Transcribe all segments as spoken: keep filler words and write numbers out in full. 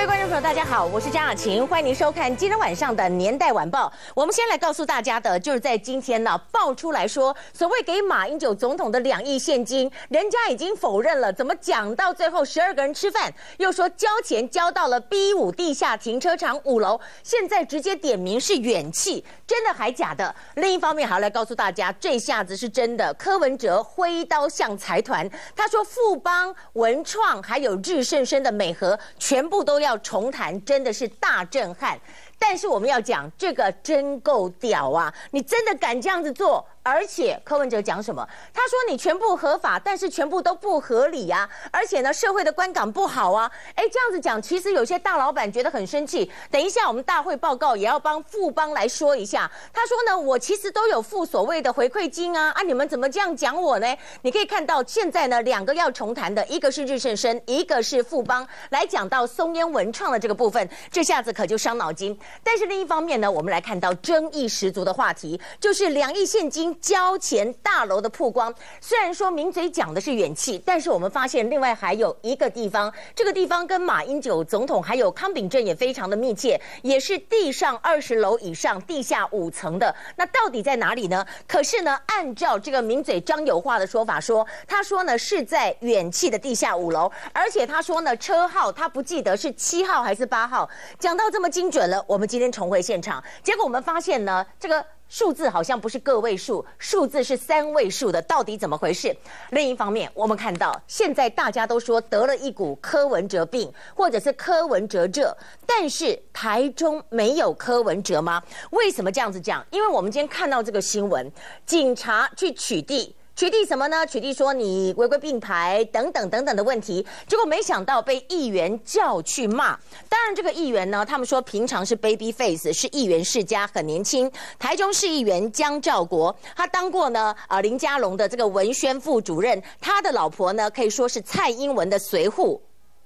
位观众朋友，大家好，我是张雅琴，欢迎您收看今天晚上的《年代晚报》。我们先来告诉大家的，就是在今天呢，爆出来说，所谓给马英九总统的两亿现金，人家已经否认了，怎么讲到最后十二个人吃饭，又说交钱交到了 B 五地下停车场五楼，现在直接点名是远气，真的还假的？另一方面，还要来告诉大家，这下子是真的，柯文哲挥刀向财团，他说富邦、文创还有日盛生的美和，全部都要要重谈，真的是大震撼。但是我们要讲，这个真够屌啊！你真的敢这样子做？而且柯文哲讲什么？他说你全部合法，但是全部都不合理啊！而且呢，社会的观感不好啊！哎，这样子讲，其实有些大老板觉得很生气。等一下，我们大会报告也要帮富邦来说一下。他说呢，我其实都有付所谓的回馈金啊！啊，你们怎么这样讲我呢？你可以看到现在呢，两个要重谈的，一个是日盛生，一个是富邦，来讲到松烟文创的这个部分，这下子可就伤脑筋。但是另一方面呢，我们来看到争议十足的话题，就是两亿现金交钱大楼的曝光。虽然说名嘴讲的是远气，但是我们发现另外还有一个地方，这个地方跟马英九总统还有康秉正也非常的密切，也是地上二十楼以上，地下五层的。那到底在哪里呢？可是呢，按照这个名嘴张友化的说法说，他说呢是在远气的地下五楼，而且他说呢车号他不记得是七号还是八号。讲到这么精准了，我们今天重回现场，结果我们发现呢，这个数字好像不是个位数，数字是三位数的，到底怎么回事？另一方面，我们看到现在大家都说得了一股柯文哲病，或者是柯文哲热，但是台中没有柯文哲吗？为什么这样子讲？因为我们今天看到这个新闻，警察去取缔。取缔什么呢？取缔说你违规并排等等等等的问题，结果没想到被议员叫去骂。当然，这个议员呢，他们说平常是 baby face， 是议员世家，很年轻。台中市议员江兆国，他当过呢呃林佳龙的这个文宣副主任，他的老婆呢可以说是蔡英文的随扈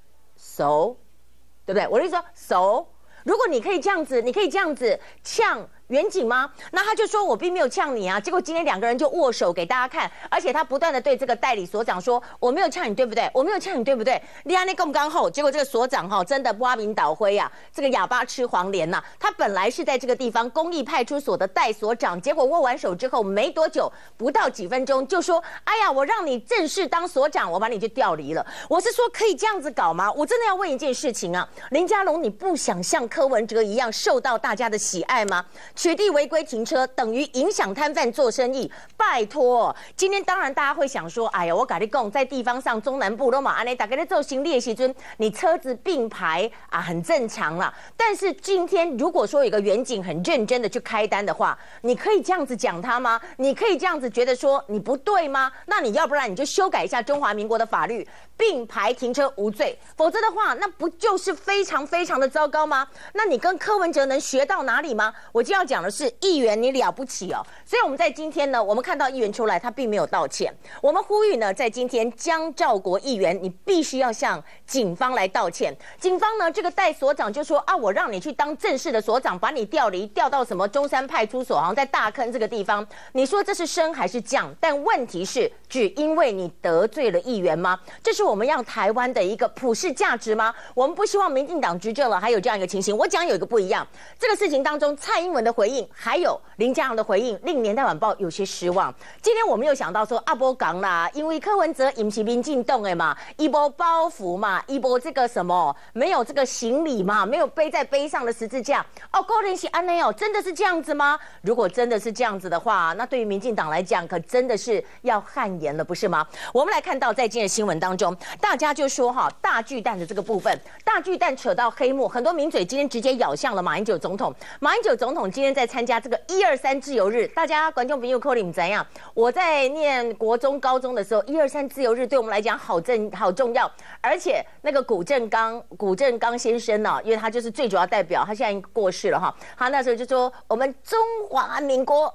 ，so， 对不对？我就说 so， 如果你可以这样子，你可以这样子呛远景吗？那他就说我并没有呛你啊，结果今天两个人就握手给大家看，而且他不断的对这个代理所长说我没有呛你对不对？我没有呛你对不对？你安那刚刚后，结果这个所长哈真的挖明倒灰啊，这个哑巴吃黄连呐、啊。他本来是在这个地方公益派出所的代所长，结果握完手之后没多久，不到几分钟就说，哎呀，我让你正式当所长，我把你就调离了。我是说可以这样子搞吗？我真的要问一件事情啊，林佳龙，你不想像柯文哲一样受到大家的喜爱吗？取缔违规停车等于影响摊贩做生意，拜托！今天当然大家会想说，哎呀，我跟你讲，在地方上中南部都嘛安尼，大家在做行李的时阵，你车子并排啊，很正常啦。但是今天如果说有一个远景很认真的去开单的话，你可以这样子讲他吗？你可以这样子觉得说你不对吗？那你要不然你就修改一下中华民国的法律，并排停车无罪，否则的话，那不就是非常非常的糟糕吗？那你跟柯文哲能学到哪里吗？我就要讲的是。议员你了不起哦，所以我们在今天呢，我们看到议员出来，他并没有道歉。我们呼吁呢，在今天江兆国议员，你必须要向警方来道歉。警方呢，这个代所长就说啊，我让你去当正式的所长，把你调离，调到什么中山派出所，好像在大坑这个地方。你说这是升还是降？但问题是，只因为你得罪了议员吗？这是我们要台湾的一个普世价值吗？我们不希望民进党执政了，还有这样一个情形。我讲有一个不一样，这个事情当中，蔡英文的回应。还有林佳龙的回应，令年代晚报有些失望。今天我们又想到说，阿波港啦，因为柯文哲引起民进党的嘛，一波包袱嘛，一波这个什么没有这个行李嘛，没有背在背上的十字架。哦，高连喜安内哦，真的是这样子吗？如果真的是这样子的话，那对于民进党来讲，可真的是要汗颜了，不是吗？我们来看到在今天的新闻当中，大家就说哈，大巨蛋的这个部分，大巨蛋扯到黑幕，很多名嘴今天直接咬向了马英九总统。马英九总统今天在参加这个一二三自由日，大家观众朋友可能怎样？我在念国中、高中的时候，一二三自由日对我们来讲好正好重要，而且那个古正刚、古正刚先生呢、啊，因为他就是最主要代表，他现在过世了哈。他那时候就说，我们中华民国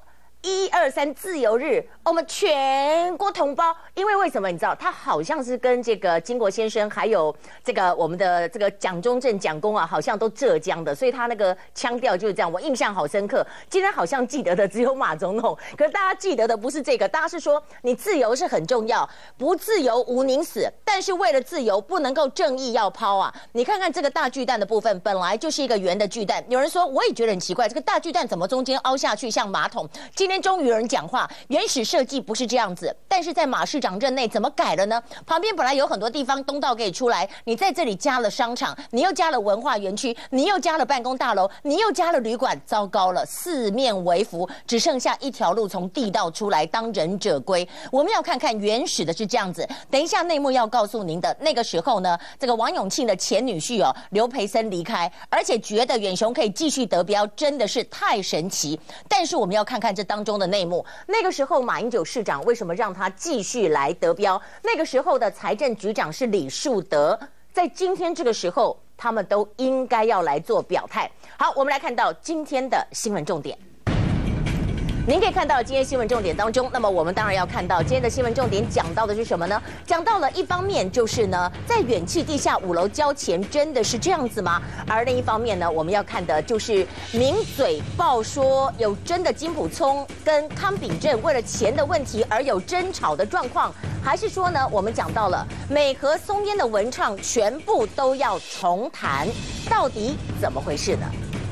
一二三自由日，我们全国同胞，因为为什么你知道？他好像是跟这个金国先生，还有这个我们的这个蒋中正蒋公啊，好像都浙江的，所以他那个腔调就是这样，我印象好深刻。今天好像记得的只有马总统，可是大家记得的不是这个，大家是说你自由是很重要，不自由无宁死，但是为了自由不能够正义要抛啊！你看看这个大巨蛋的部分，本来就是一个圆的巨蛋，有人说我也觉得很奇怪，这个大巨蛋怎么中间凹下去像马桶？今天终于有人讲话，原始设计不是这样子，但是在马市长任内怎么改了呢？旁边本来有很多地方东道可以出来，你在这里加了商场，你又加了文化园区，你又加了办公大楼，你又加了旅馆，糟糕了，四面围伏，只剩下一条路从地道出来，当忍者龟。我们要看看原始的是这样子，等一下内幕要告诉您的。那个时候呢，这个王永庆的前女婿哦刘培森离开，而且觉得远雄可以继续得标，真的是太神奇。但是我们要看看这当中的内幕。那个时候马英九市长为什么让他继续来得标？那个时候的财政局长是李树德，在今天这个时候，他们都应该要来做表态。好，我们来看到今天的新闻重点。您可以看到今天新闻重点当中，那么我们当然要看到今天的新闻重点讲到的是什么呢？讲到了一方面就是呢，在远气地下五楼交钱真的是这样子吗？而另一方面呢，我们要看的就是名嘴爆说有真的金溥聪跟康秉正为了钱的问题而有争吵的状况，还是说呢，我们讲到了美和松烟的文创全部都要重谈，到底怎么回事呢？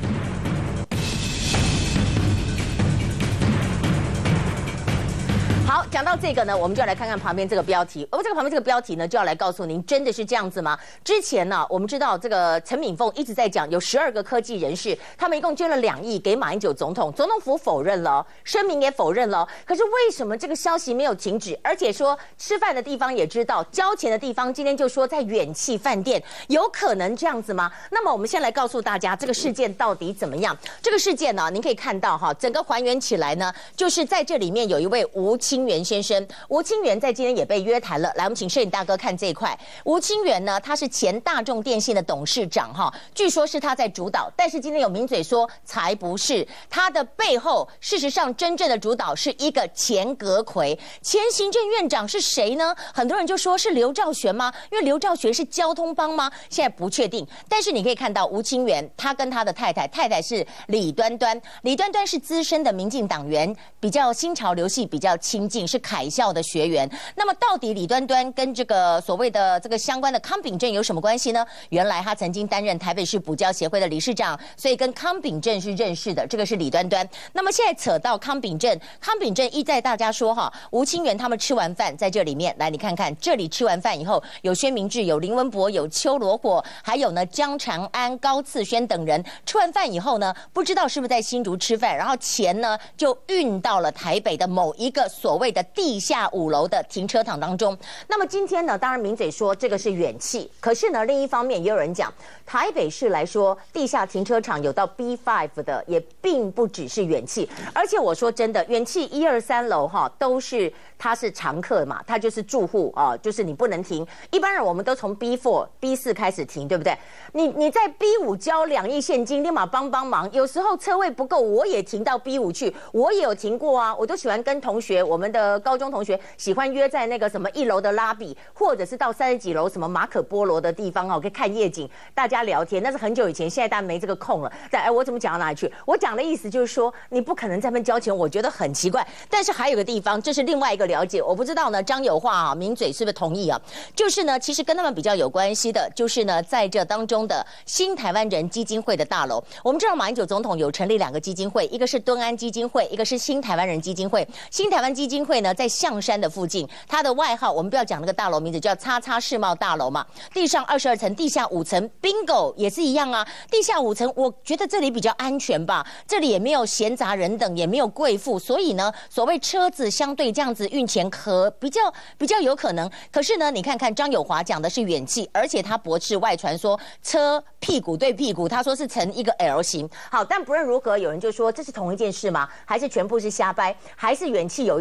好，讲到这个呢，我们就要来看看旁边这个标题。而这个旁边这个标题呢，就要来告诉您，真的是这样子吗？之前呢，我们知道这个陈敏凤一直在讲，有十二个科技人士，他们一共捐了两亿给马英九总统，总统府否认了，声明也否认了。可是为什么这个消息没有停止？而且说吃饭的地方也知道，交钱的地方今天就说在远气饭店，有可能这样子吗？那么我们先来告诉大家这个事件到底怎么样。这个事件呢，您可以看到哈，整个还原起来呢，就是在这里面有一位吴清源先生，吴清源在今天也被约谈了。来，我们请摄影大哥看这一块。吴清源呢，他是前大众电信的董事长哈，据说是他在主导，但是今天有名嘴说才不是，他的背后事实上真正的主导是一个钱阁揆，前行政院长是谁呢？很多人就说是刘兆玄吗？因为刘兆玄是交通帮吗？现在不确定。但是你可以看到吴清源，他跟他的太太，太太是李端端，李端端是资深的民进党员，比较新潮流系比较亲近，是凯校的学员。那么到底李端端跟这个所谓的这个相关的康秉正有什么关系呢？原来他曾经担任台北市补教协会的理事长，所以跟康秉正是认识的，这个是李端端。那么现在扯到康秉正，康秉正一再大家说哈，吴清源他们吃完饭在这里面来，你看看这里吃完饭以后，有薛明志，有林文博，有邱罗火，还有呢江长安、高次轩等人。吃完饭以后呢，不知道是不是在新竹吃饭，然后钱呢就运到了台北的某一个所谓的地下五楼的停车场当中。那么今天呢，当然名嘴说这个是远气，可是呢，另一方面也有人讲，台北市来说，地下停车场有到 B 五 的，也并不只是远气。而且我说真的，远气一二三楼哈都是他是常客嘛，他就是住户啊，就是你不能停。一般人我们都从 B 四、B 四开始停，对不对？你你在 B 五交两亿现金，立马帮帮忙。有时候车位不够，我也停到 B 五去，我也有停过啊。我都喜欢跟同学，我们的高中同学喜欢约在那个什么一楼的拉比，或者是到三十几楼什么马可波罗的地方哦，可以看夜景，大家聊天。那是很久以前，现在大家没这个空了。但哎，我怎么讲到哪里去？我讲的意思就是说，你不可能在那边交钱，我觉得很奇怪。但是还有个地方，这是另外一个了解，我不知道呢，张友化啊，名嘴是不是同意啊？就是呢，其实跟他们比较有关系的，就是呢，在这当中的新台湾人基金会的大楼。我们知道马英九总统有成立两个基金会，一个是敦安基金会，一个是新台湾人基金会。新台湾基金会呢，在象山的附近，它的外号我们不要讲那个大楼名字，叫叉叉世贸大楼嘛。地上二十二层，地下五层 ，bingo 也是一样啊。地下五层，我觉得这里比较安全吧，这里也没有闲杂人等，也没有贵妇，所以呢，所谓车子相对这样子运钱可比较比较有可能。可是呢，你看看张友华讲的是远气，而且他驳斥外传说车屁股对屁股，他说是成一个 L 型。好，但不论如何，有人就说这是同一件事吗？还是全部是瞎掰？还是远气有一团，另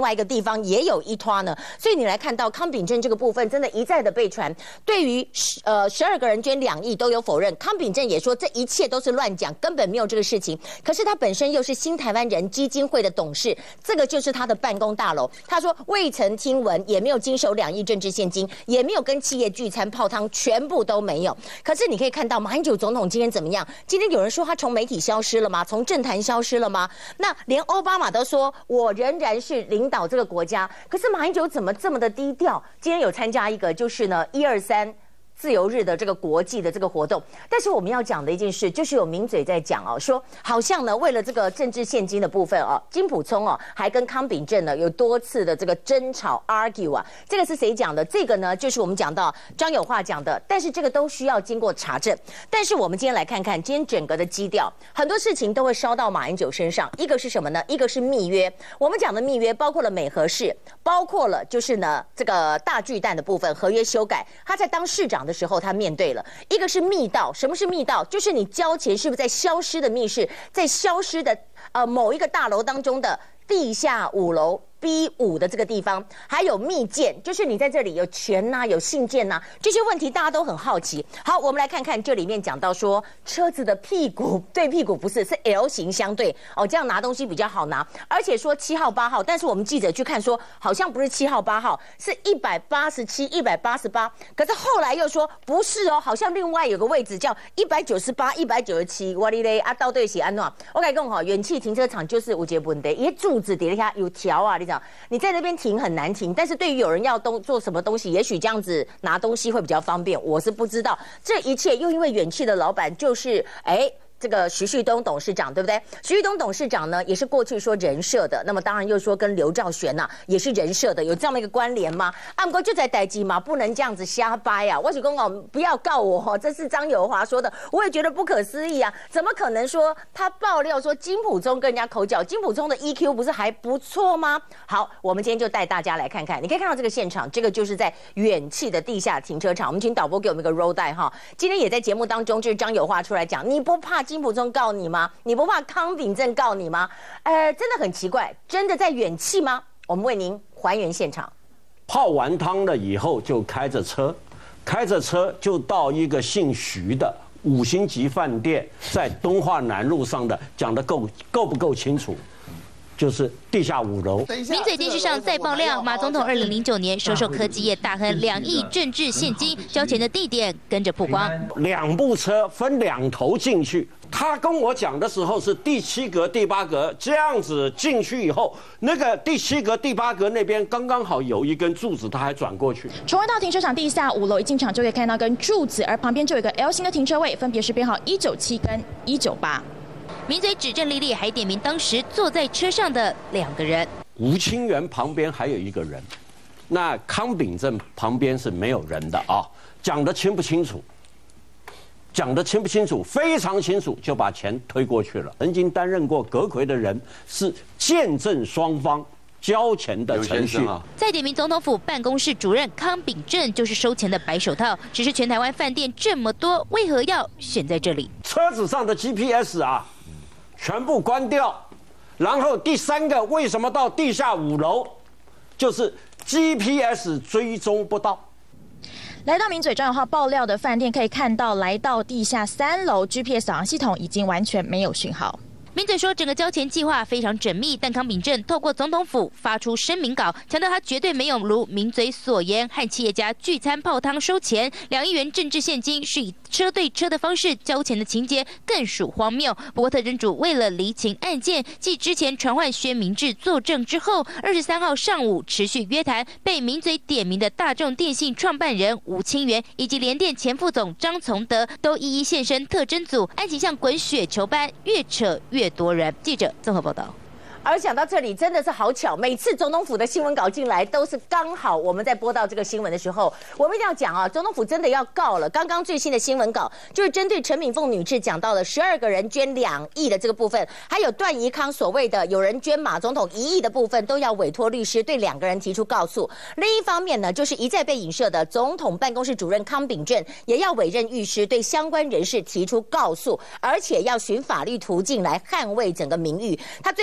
另外一个地方也有一拖呢。所以你来看到康秉正这个部分，真的一再的被传，对于呃十二个人捐两亿都有否认。康秉正也说这一切都是乱讲，根本没有这个事情。可是他本身又是新台湾人基金会的董事，这个就是他的办公大楼。他说未曾听闻，也没有经手两亿政治现金，也没有跟企业聚餐泡汤，全部都没有。可是你可以看到马英九总统今天怎么样？今天有人说他从媒体消失了吗？从政坛消失了吗？那连奥巴马都说我仍然是领导这个国家。可是马英九怎么这么的低调？今天有参加一个就是呢一二三。自由日的这个国际的这个活动，但是我们要讲的一件事，就是有名嘴在讲哦，说好像呢，为了这个政治现金的部分哦，金溥聪哦，还跟康秉正呢有多次的这个争吵 argue 啊，这个是谁讲的？这个呢，就是我们讲到张友化讲的，但是这个都需要经过查证。但是我们今天来看看今天整个的基调，很多事情都会烧到马英九身上。一个是什么呢？一个是密约，我们讲的密约包括了美和市，包括了就是呢这个大巨蛋的部分合约修改，他在当市长的时候，他面对了一个是密道。什么是密道？就是你交钱是不是在消失的密室，在消失的呃某一个大楼当中的地下五楼 B 五的这个地方，还有密件，就是你在这里有权呐、啊，有信件呐、啊，这些问题大家都很好奇。好，我们来看看这里面讲到说，车子的屁股对屁股不是是 L 型相对哦，这样拿东西比较好拿，而且说七号八号，但是我们记者去看说，好像不是七号八号，是一百八十七、一百八十八，可是后来又说不是哦，好像另外有个位置叫一百九十八、一百九十七，我哩嘞啊，到底是安怎？我跟你讲哈，远气停车场就是有一个问题，因为柱子底下有条啊，你知道。你在那边停很难停，但是对于有人要东做什么东西，也许这样子拿东西会比较方便，我是不知道。这一切又因为远气的老板就是哎。这个徐旭东董事长对不对？徐旭东董事长呢，也是过去说人社的，那么当然又说跟刘兆玄呐、啊、也是人社的，有这样的一个关联吗？啊，不过就在代际嘛，不能这样子瞎掰啊！我许公哦，不要告我，这是张友华说的，我也觉得不可思议啊！怎么可能说他爆料说金溥聪跟人家口角，金溥聪的 E Q 不是还不错吗？好，我们今天就带大家来看看，你可以看到这个现场，这个就是在远气的地下停车场，我们请导播给我们一个 roll 带哈。今天也在节目当中，就是张友华出来讲，你不怕金溥聪告你吗？你不怕康秉正告你吗？呃，真的很奇怪，真的在远气吗？我们为您还原现场。 泡完汤了以后，就开着车，开着车就到一个姓徐的五星级饭店，在东华南路上的，讲得够够不够清楚？就是地下五楼。 名嘴电视上再爆料，马总统二零零九年收受科技业大亨两亿政治现金，交钱的地点跟着曝光。 两部车分两头进去，他跟我讲的时候是第七格、第八格这样子进去以后，那个第七格、第八格那边刚刚好有一根柱子，他还转过去。 重回到停车场地下五楼，一进场就可以看到根柱子，而旁边就有一个 L 型的停车位，分别是编号一九七跟一九八。 名嘴指证历历，还点名当时坐在车上的两个人。 吴清源旁边还有一个人，那康秉正旁边是没有人的啊。讲得清不清楚？讲得清不清楚？非常清楚，就把钱推过去了。曾经担任过阁揆的人是见证双方交钱的程序。 再点名总统府办公室主任康秉正就是收钱的白手套。只是全台湾饭店这么多，为何要选在这里？ 车子上的 G P S 啊，全部关掉。然后第三个，为什么到地下五楼？就是 G P S 追踪不到。 来到名嘴张友化爆料的饭店，可以看到来到地下三楼 G P S 导航系统已经完全没有讯号。 名嘴说，整个交钱计划非常缜密，但康秉正透过总统府发出声明稿，强调他绝对没有如名嘴所言和企业家聚餐泡汤收钱，两亿元政治现金是以车对车的方式交钱的情节更属荒谬。不过特侦组为了厘清案件，继之前传唤薛明志作证之后，二十三号上午持续约谈被名嘴点名的大众电信创办人吴清源以及联电前副总张从德，都一一现身特侦组，案情像滚雪球般越扯越。越多人。记者综合报道。 而讲到这里，真的是好巧，每次总统府的新闻稿进来，都是刚好我们在播到这个新闻的时候，我们一定要讲啊，总统府真的要告了。刚刚最新的新闻稿就是针对陈敏凤女士讲到了十二个人捐两亿的这个部分，还有段宜康所谓的有人捐马总统一亿的部分，都要委托律师对两个人提出告诉。另一方面呢，就是一再被影射的总统办公室主任康秉正，也要委任律师对相关人士提出告诉，而且要循法律途径来捍卫整个名誉。他最后讲说，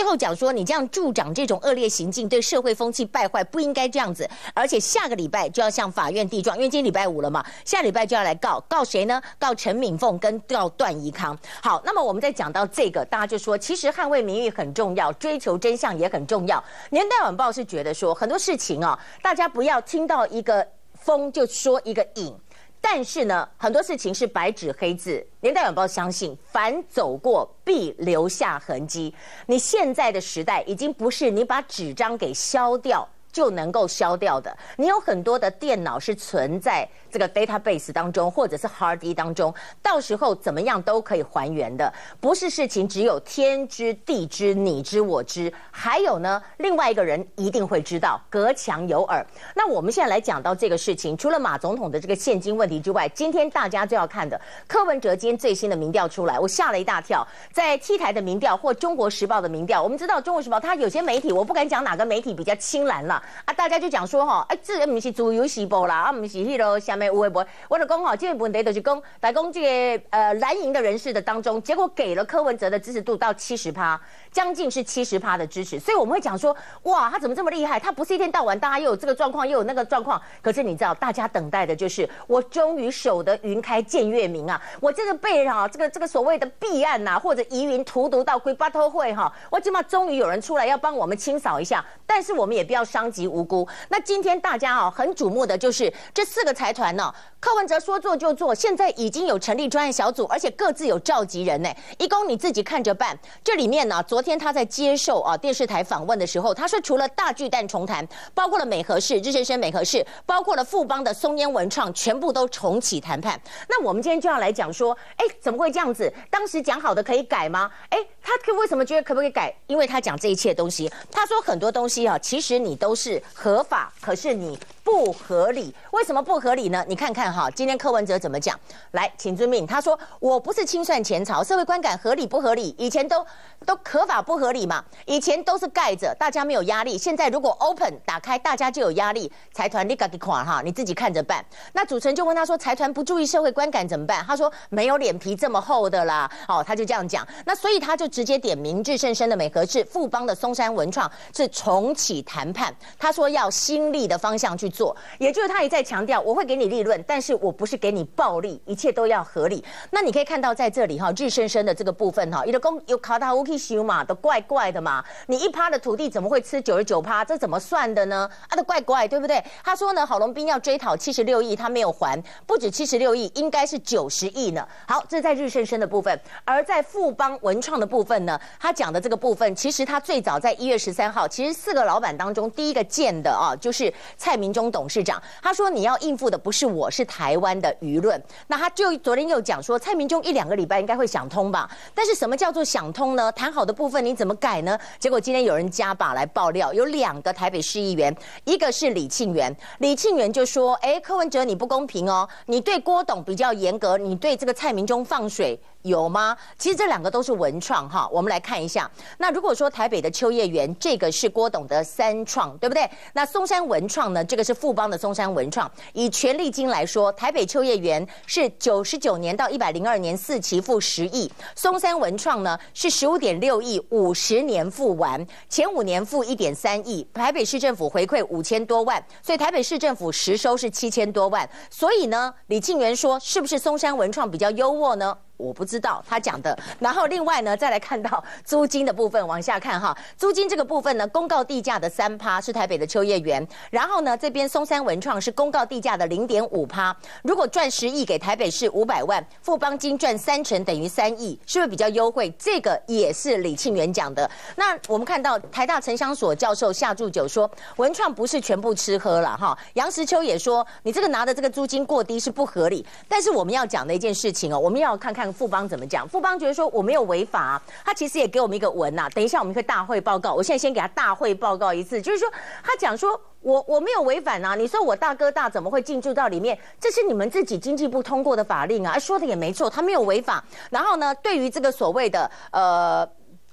说你这样助长这种恶劣行径，对社会风气败坏，不应该这样子。而且下个礼拜就要向法院递状，因为今天礼拜五了嘛，下礼拜就要来告，告谁呢？告陈敏凤跟告段宜康。好，那么我们再讲到这个，大家就说，其实捍卫名誉很重要，追求真相也很重要。年代晚报是觉得说，很多事情啊，大家不要听到一个风就说一个影。但是呢，很多事情是白纸黑字。年代晚报相信，凡走过必留下痕迹。你现在的时代已经不是你把纸张给消掉就能够消掉的，你有很多的电脑是存在这个 database 当中，或者是 hard disk 当中，到时候怎么样都可以还原的。不是事情只有天知地知你知我知，还有呢，另外一个人一定会知道，隔墙有耳。那我们现在来讲到这个事情，除了马总统的这个现金问题之外，今天大家就要看的柯文哲今天最新的民调出来，我吓了一大跳。在 T 台的民调或中国时报的民调，我们知道中国时报它有些媒体，我不敢讲哪个媒体比较清蓝了啊，大家就讲说哈，哎，这个不是自由时报啦，啊，不是迄个下面有的无。我就讲哈，这个问题就是讲，来讲这个呃蓝营的人士的当中，结果给了柯文哲的支持度到七十趴，将近是七十趴的支持，所以我们会讲说，哇，他怎么这么厉害？他不是一天到晚大家又有这个状况，又有那个状况，可是你知道，大家等待的就是我终于守得云开见月明啊！我这个被哈、啊、这个这个所谓的弊案呐、啊，或者疑云荼毒到归巴托会哈，我起码终于有人出来要帮我们清扫一下，但是我们也不要伤及无辜。那今天大家啊很瞩目的就是这四个财团呢、啊，柯文哲说做就做，现在已经有成立专案小组，而且各自有召集人呢，一共你自己看着办。这里面呢、啊，昨天他在接受啊电视台访问的时候，他说除了大巨蛋重谈，包括了美和市、日升生美和市，包括了富邦的松烟文创，全部都重启谈判。那我们今天就要来讲说，哎，怎么会这样子？当时讲好的可以改吗？哎，他为什么觉得可不可以改？因为他讲这一切东西，他说很多东西啊，其实你都是合法，可是你不合理。为什么不合理呢？你看看哈，今天柯文哲怎么讲？来，请遵命。他说我不是清算前朝，社会观感合理不合理？以前都都合法不合理嘛？以前都是盖着，大家没有压力。现在如果 open 打开，大家就有压力。财团你自己看哈，你自己看着办。那主持人就问他说，财团不注意社会观感怎么办？他说没有脸皮这么厚的啦。哦，他就这样讲。那所以他就直接点名日盛生的美和市、富邦的松山文创是重启谈判。他说要新力的方向去做，也就是他也在强调，我会给你利润，但是我不是给你暴利，一切都要合理。那你可以看到在这里哈，日盛生的这个部分哈，有的公有考他乌去修嘛，都怪怪的嘛。你一趴的土地怎么会吃九十九趴？这怎么算的呢？啊，都怪怪，对不对？他说呢，郝龙斌要追讨七十六亿，他没有还，不止七十六亿，应该是九十亿呢。好，这是在日盛生的部分，而在富邦文创的部分呢，他讲的这个部分，其实他最早在一月十三号，其实四个老板当中第一个见的啊，就是蔡明忠董事长。他说你要应付的不是我，是台湾的舆论。那他就昨天又讲说，蔡明忠一两个礼拜应该会想通吧？但是什么叫做想通呢？谈好的部分你怎么改呢？结果今天有人加把来爆料，有两个台北市议员，一个是李庆元，李庆元就说，哎，柯文哲你不公平哦，你对郭董比较严格，你对这个蔡明忠放水。有吗？其实这两个都是文创哈，我们来看一下。那如果说台北的秋叶原，这个是郭董的三创，对不对？那松山文创呢？这个是富邦的松山文创。以权利金来说，台北秋叶原是九十九年到一百零二年四期付十亿，松山文创呢是十五点六亿，五十年付完，前五年付一点三亿，台北市政府回馈五千多万，所以台北市政府实收是七千多万。所以呢，李庆元说，是不是松山文创比较优渥呢？我不知道他讲的。然后另外呢，再来看到租金的部分，往下看哈，租金这个部分呢，公告地价的三趴是台北的秋叶原，然后呢这边松山文创是公告地价的零点五趴。如果赚十亿给台北市五百万，富邦金赚三成等于三亿，是不是比较优惠？这个也是李庆元讲的。那我们看到台大城乡所教授夏祝久说，文创不是全部吃喝了哈。杨石秋也说，你这个拿的这个租金过低是不合理。但是我们要讲的一件事情哦，我们要看看富邦怎么讲。富邦觉得说我没有违法、啊，他其实也给我们一个文呐、啊。等一下我们会大会报告，我现在先给他大会报告一次，就是说他讲说我我没有违反啊，你说我大哥大怎么会进驻到里面？这是你们自己经济部通过的法令啊，说的也没错，他没有违法。然后呢，对于这个所谓的呃。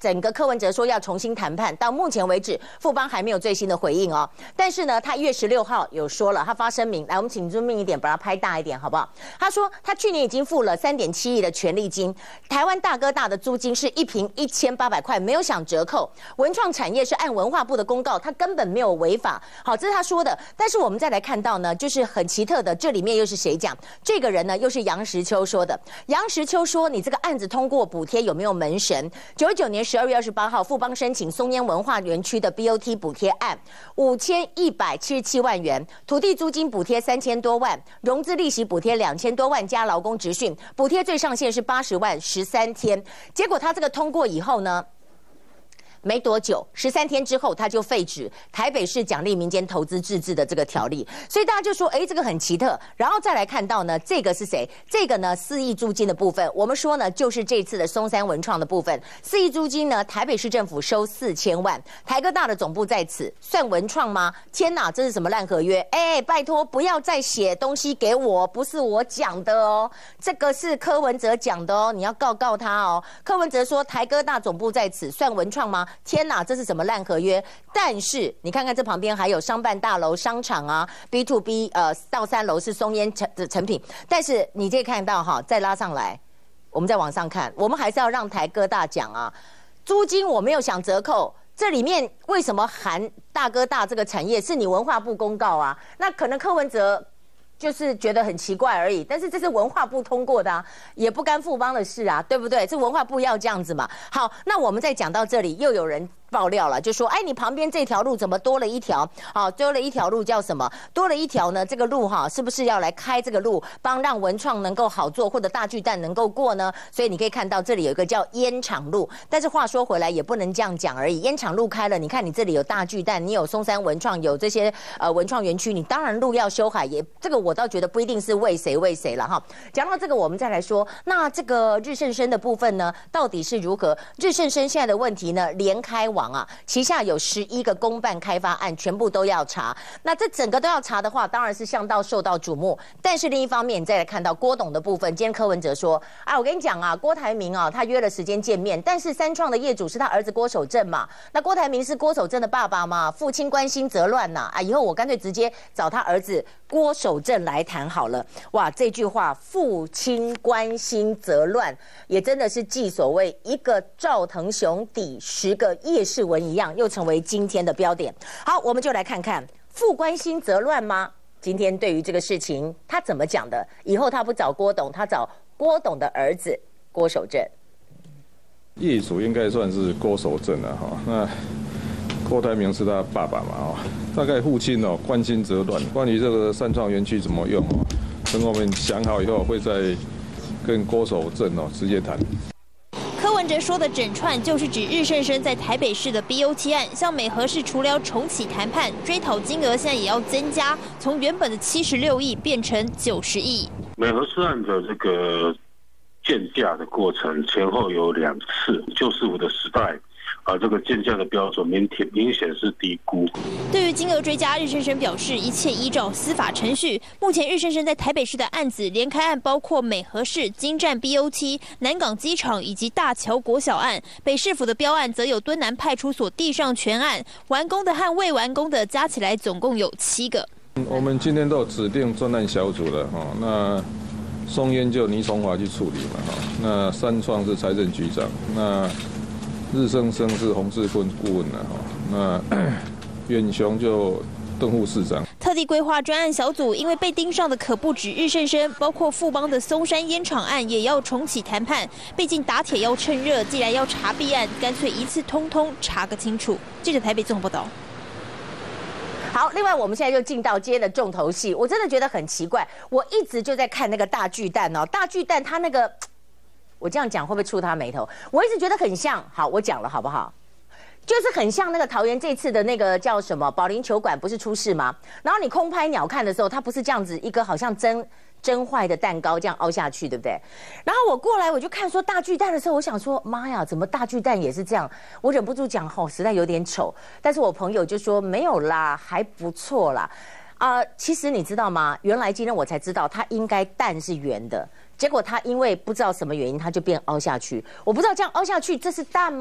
整个柯文哲说要重新谈判，到目前为止，富邦还没有最新的回应哦。但是呢，他一月十六号有说了，他发声明，来，我们请尊命一点，把它拍大一点，好不好？他说他去年已经付了三点七亿的权利金，台湾大哥大的租金是一坪一千八百块，没有享折扣。文创产业是按文化部的公告，他根本没有违法。好，这是他说的。但是我们再来看到呢，就是很奇特的，这里面又是谁讲？这个人呢，又是杨实秋说的。杨实秋说，你这个案子通过补贴有没有门神？九十九年十二月二十八号，富邦申请松烟文化园区的 B O T 补贴案，五千一百七十七万元，土地租金补贴三千多万，融资利息补贴两千多万，加劳工职训补贴最上限是八十万，十三天。结果他这个通过以后呢？没多久，十三天之后，他就废止台北市奖励民间投资自治的这个条例，所以大家就说，哎，这个很奇特。然后再来看到呢，这个是谁？这个呢，四亿租金的部分，我们说呢，就是这次的松山文创的部分，四亿租金呢，台北市政府收四千万，台哥大的总部在此，算文创吗？天哪，这是什么烂合约？哎，拜托，不要再写东西给我，不是我讲的哦，这个是柯文哲讲的哦，你要告告他哦。柯文哲说，台哥大总部在此，算文创吗？天哪，这是什么烂合约？但是你看看这旁边还有商办大楼、商场啊 ，B to B， 呃，到三楼是松烟成的成品。但是你可以看到哈，再拉上来，我们再往上看，我们还是要让台哥大讲啊，租金我没有想折扣。这里面为什么含大哥大这个产业是你文化部公告啊？那可能柯文哲就是觉得很奇怪而已，但是这是文化部通过的啊，也不干富邦的事啊，对不对？这文化部要这样子嘛。好，那我们再讲到这里，又有人爆料了，就说，哎，你旁边这条路怎么多了一条？好，多了一条路叫什么？多了一条呢？这个路哈，是不是要来开这个路，帮让文创能够好做，或者大巨蛋能够过呢？所以你可以看到这里有一个叫烟厂路，但是话说回来，也不能这样讲而已。烟厂路开了，你看你这里有大巨蛋，你有松山文创，有这些呃文创园区，你当然路要修海，也这个我倒觉得不一定是为谁为谁了哈。讲到这个，我们再来说，那这个日盛生的部分呢，到底是如何？日盛生现在的问题呢，连开网啊，旗下有十一个公办开发案，全部都要查。那这整个都要查的话，当然是向到受到瞩目。但是另一方面，你再来看到郭董的部分，今天柯文哲说，啊，我跟你讲啊，郭台铭啊，他约了时间见面，但是三创的业主是他儿子郭守正嘛，那郭台铭是郭守正的爸爸嘛，父亲关心则乱呐，啊，以后我干脆直接找他儿子郭守正来谈好了。哇，这句话父亲关心则乱，也真的是继所谓一个赵腾雄抵十个叶世文一样，又成为今天的标点。好，我们就来看看父关心则乱吗？今天对于这个事情他怎么讲的？以后他不找郭董，他找郭董的儿子郭守正。 业主应该算是郭守正了哈，那郭台铭是他爸爸嘛哈，大概父亲哦关心则乱。关于这个三创园区怎么用哦，等我们想好以后会再跟郭守正哦直接谈。 柯文哲说的整串就是指日盛生在台北市的 B O T 案，向美和市除了重启谈判，追讨金额现在也要增加，从原本的七十六亿变成九十亿。 美和市案的这个建价的过程前后有两次，旧市府的时代。啊，这个建价的标准明明显是低估。 对于金额追加，日盛生表示一切依照司法程序。目前日盛生在台北市的案子连开案包括美和市、金站 B O T、南港机场以及大桥国小案。北市府的标案则有敦南派出所地上权案，完工的和未完工的加起来总共有七个。 我们今天都有指定专案小组了哈，那松烟就倪崇华去处理嘛哈，那三创是财政局长，那日盛生是洪志坤顾问了哈，那远雄就邓副市长。 特地规划专案小组，因为被盯上的可不止日盛生，包括富邦的松山烟厂案也要重启谈判。毕竟打铁要趁热，既然要查弊案，干脆一次通通查个清楚。记者台北综合报道。 好，另外我们现在就进到今天的重头戏，我真的觉得很奇怪，我一直就在看那个大巨蛋哦，大巨蛋它那个。我这样讲会不会触他眉头？我一直觉得很像，好，我讲了好不好？就是很像那个桃园这次的那个叫什么保龄球馆不是出事吗？然后你空拍鸟看的时候，它不是这样子一个好像蒸蒸坏的蛋糕这样凹下去，对不对？然后我过来我就看说大巨蛋的时候，我想说妈呀，怎么大巨蛋也是这样？我忍不住讲吼，实在有点丑。但是我朋友就说没有啦，还不错啦。啊、呃，其实你知道吗？原来今天我才知道，它应该蛋是圆的。结果它因为不知道什么原因，它就变凹下去。我不知道这样凹下去，这是蛋吗？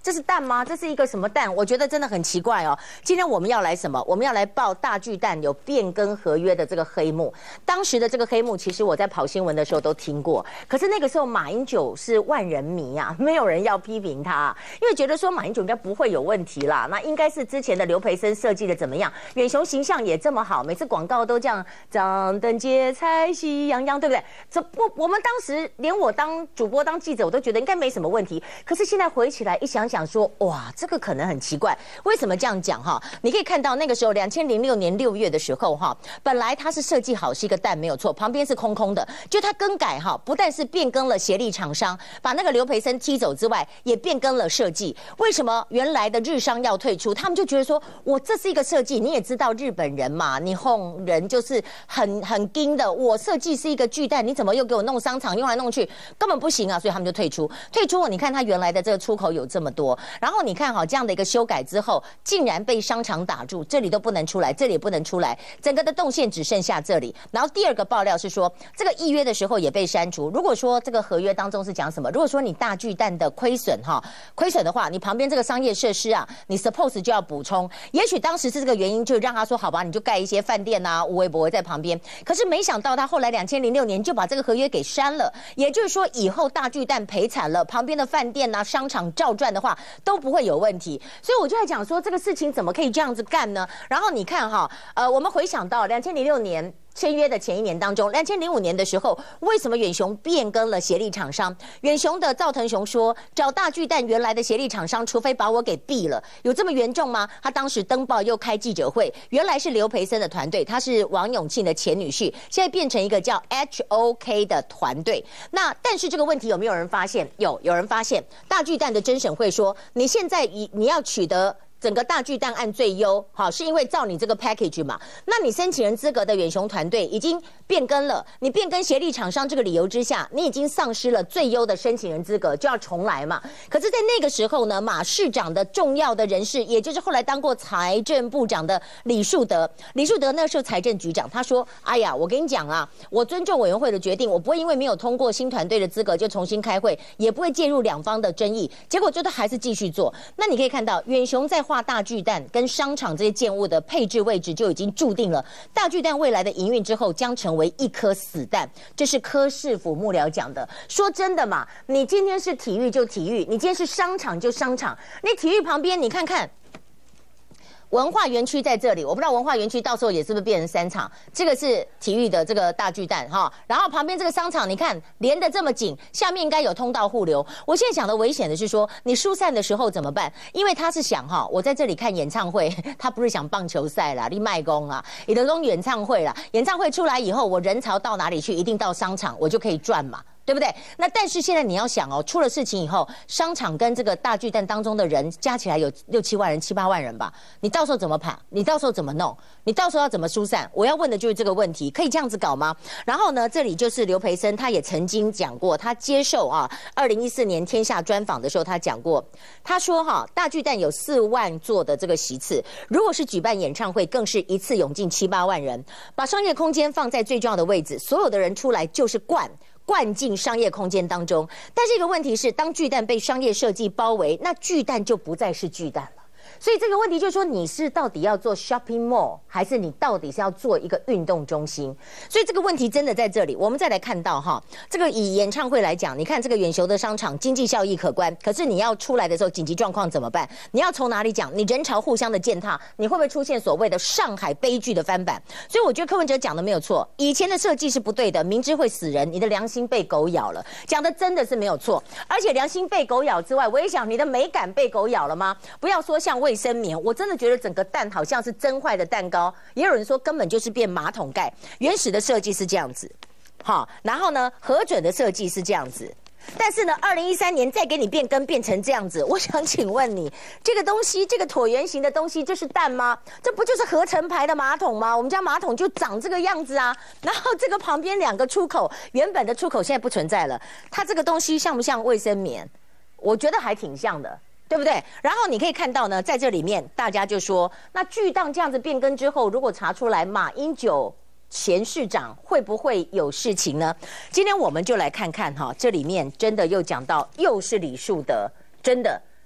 这是蛋吗？这是一个什么蛋？我觉得真的很奇怪哦。今天我们要来什么？我们要来报大巨蛋有变更合约的这个黑幕。当时的这个黑幕，其实我在跑新闻的时候都听过。可是那个时候马英九是万人迷啊，没有人要批评他，因为觉得说马英九应该不会有问题啦。那应该是之前的刘培森设计的怎么样？远雄形象也这么好，每次广告都这样张灯结彩喜洋洋，对不对？这我我们当时连我当主播当记者，我都觉得应该没什么问题。可是现在回起来一想。想说哇，这个可能很奇怪，为什么这样讲哈？你可以看到那个时候，两千零六年六月的时候哈，本来它是设计好是一个蛋没有错，旁边是空空的，就它更改哈，不但是变更了协力厂商，把那个刘培森踢走之外，也变更了设计。为什么原来的日商要退出？他们就觉得说，我这是一个设计，你也知道日本人嘛，你哄人就是很很硬的，我设计是一个巨蛋，你怎么又给我弄商场，用来弄去，根本不行啊，所以他们就退出。退出，你看他原来的这个出口有这么多。然后你看哈，这样的一个修改之后，竟然被商场打住，这里都不能出来，这里也不能出来，整个的动线只剩下这里。然后第二个爆料是说，这个预约的时候也被删除。如果说这个合约当中是讲什么？如果说你大巨蛋的亏损哈，亏损的话，你旁边这个商业设施啊，你 suppose 就要补充。也许当时是这个原因，就让他说好吧，你就盖一些饭店啊、无微博在旁边。可是没想到他后来两千零六年就把这个合约给删了，也就是说以后大巨蛋赔惨了，旁边的饭店啊、商场照赚的话。都不会有问题，所以我就在讲说这个事情怎么可以这样子干呢？然后你看哈，呃，我们回想到两千零六年。签约的前一年当中，两千零五年的时候，为什么远雄变更了协力厂商？远雄的赵腾雄说，找大巨蛋原来的协力厂商，除非把我给毙了，有这么严重吗？他当时登报又开记者会，原来是刘培森的团队，他是王永庆的前女婿，现在变成一个叫 H O K 的团队。那但是这个问题有没有人发现？有，有人发现大巨蛋的侦审会说，你现在以你要取得。整个大巨蛋案最优，好，是因为照你这个 package 嘛？那你申请人资格的远雄团队已经变更了，你变更协力厂商这个理由之下，你已经丧失了最优的申请人资格，就要重来嘛。可是，在那个时候呢，马市长的重要的人士，也就是后来当过财政部长的李树德，李树德那时候财政局长，他说：“哎呀，我跟你讲啊，我尊重委员会的决定，我不会因为没有通过新团队的资格就重新开会，也不会介入两方的争议。”结果就他还是继续做。那你可以看到，远雄在画大巨蛋跟商场这些建物的配置位置就已经注定了，大巨蛋未来的营运之后将成为一颗死蛋。这是柯市府幕僚讲的。说真的嘛，你今天是体育就体育，你今天是商场就商场，你体育旁边你看看。文化园区在这里，我不知道文化园区到时候也是不是变成三场？这个是体育的这个大巨蛋哈，然后旁边这个商场，你看连得这么紧，下面应该有通道互流。我现在想的危险的是说，你疏散的时候怎么办？因为他是想哈，我在这里看演唱会，他不是想棒球赛啦，你卖功啊，你的东演唱会啦，演唱会出来以后，我人潮到哪里去？一定到商场，我就可以赚嘛。对不对？那但是现在你要想哦，出了事情以后，商场跟这个大巨蛋当中的人加起来有六七万人、七八万人吧，你到时候怎么跑？你到时候怎么弄？你到时候要怎么疏散？我要问的就是这个问题，可以这样子搞吗？然后呢，这里就是刘培森，他也曾经讲过，他接受啊二零一四年天下专访的时候，他讲过，他说哈，大巨蛋有四万座的这个席次，如果是举办演唱会，更是一次涌进七八万人，把商业空间放在最重要的位置，所有的人出来就是灌。灌进商业空间当中，但是一个问题是，当巨蛋被商业设计包围，那巨蛋就不再是巨蛋了。所以这个问题就是说，你是到底要做 shopping mall， 还是你到底是要做一个运动中心？所以这个问题真的在这里。我们再来看到哈，这个以演唱会来讲，你看这个远雄的商场经济效益可观，可是你要出来的时候紧急状况怎么办？你要从哪里讲？你人潮互相的践踏，你会不会出现所谓的上海悲剧的翻版？所以我觉得柯文哲讲的没有错，以前的设计是不对的，明知会死人，你的良心被狗咬了，讲的真的是没有错。而且良心被狗咬之外，我也想你的美感被狗咬了吗？不要说像卫生棉，我真的觉得整个蛋好像是蒸坏的蛋糕，也有人说根本就是变马桶盖。原始的设计是这样子，好，然后呢，核准的设计是这样子，但是呢，二零一三年再给你变更变成这样子，我想请问你，这个东西，这个椭圆形的东西，这是蛋吗？这不就是合成牌的马桶吗？我们家马桶就长这个样子啊。然后这个旁边两个出口，原本的出口现在不存在了，它这个东西像不像卫生棉？我觉得还挺像的。对不对？然后你可以看到呢，在这里面大家就说，那巨蛋这样子变更之后，如果查出来马英九前市长会不会有事情呢？今天我们就来看看哈，这里面真的又讲到，又是李树德，真的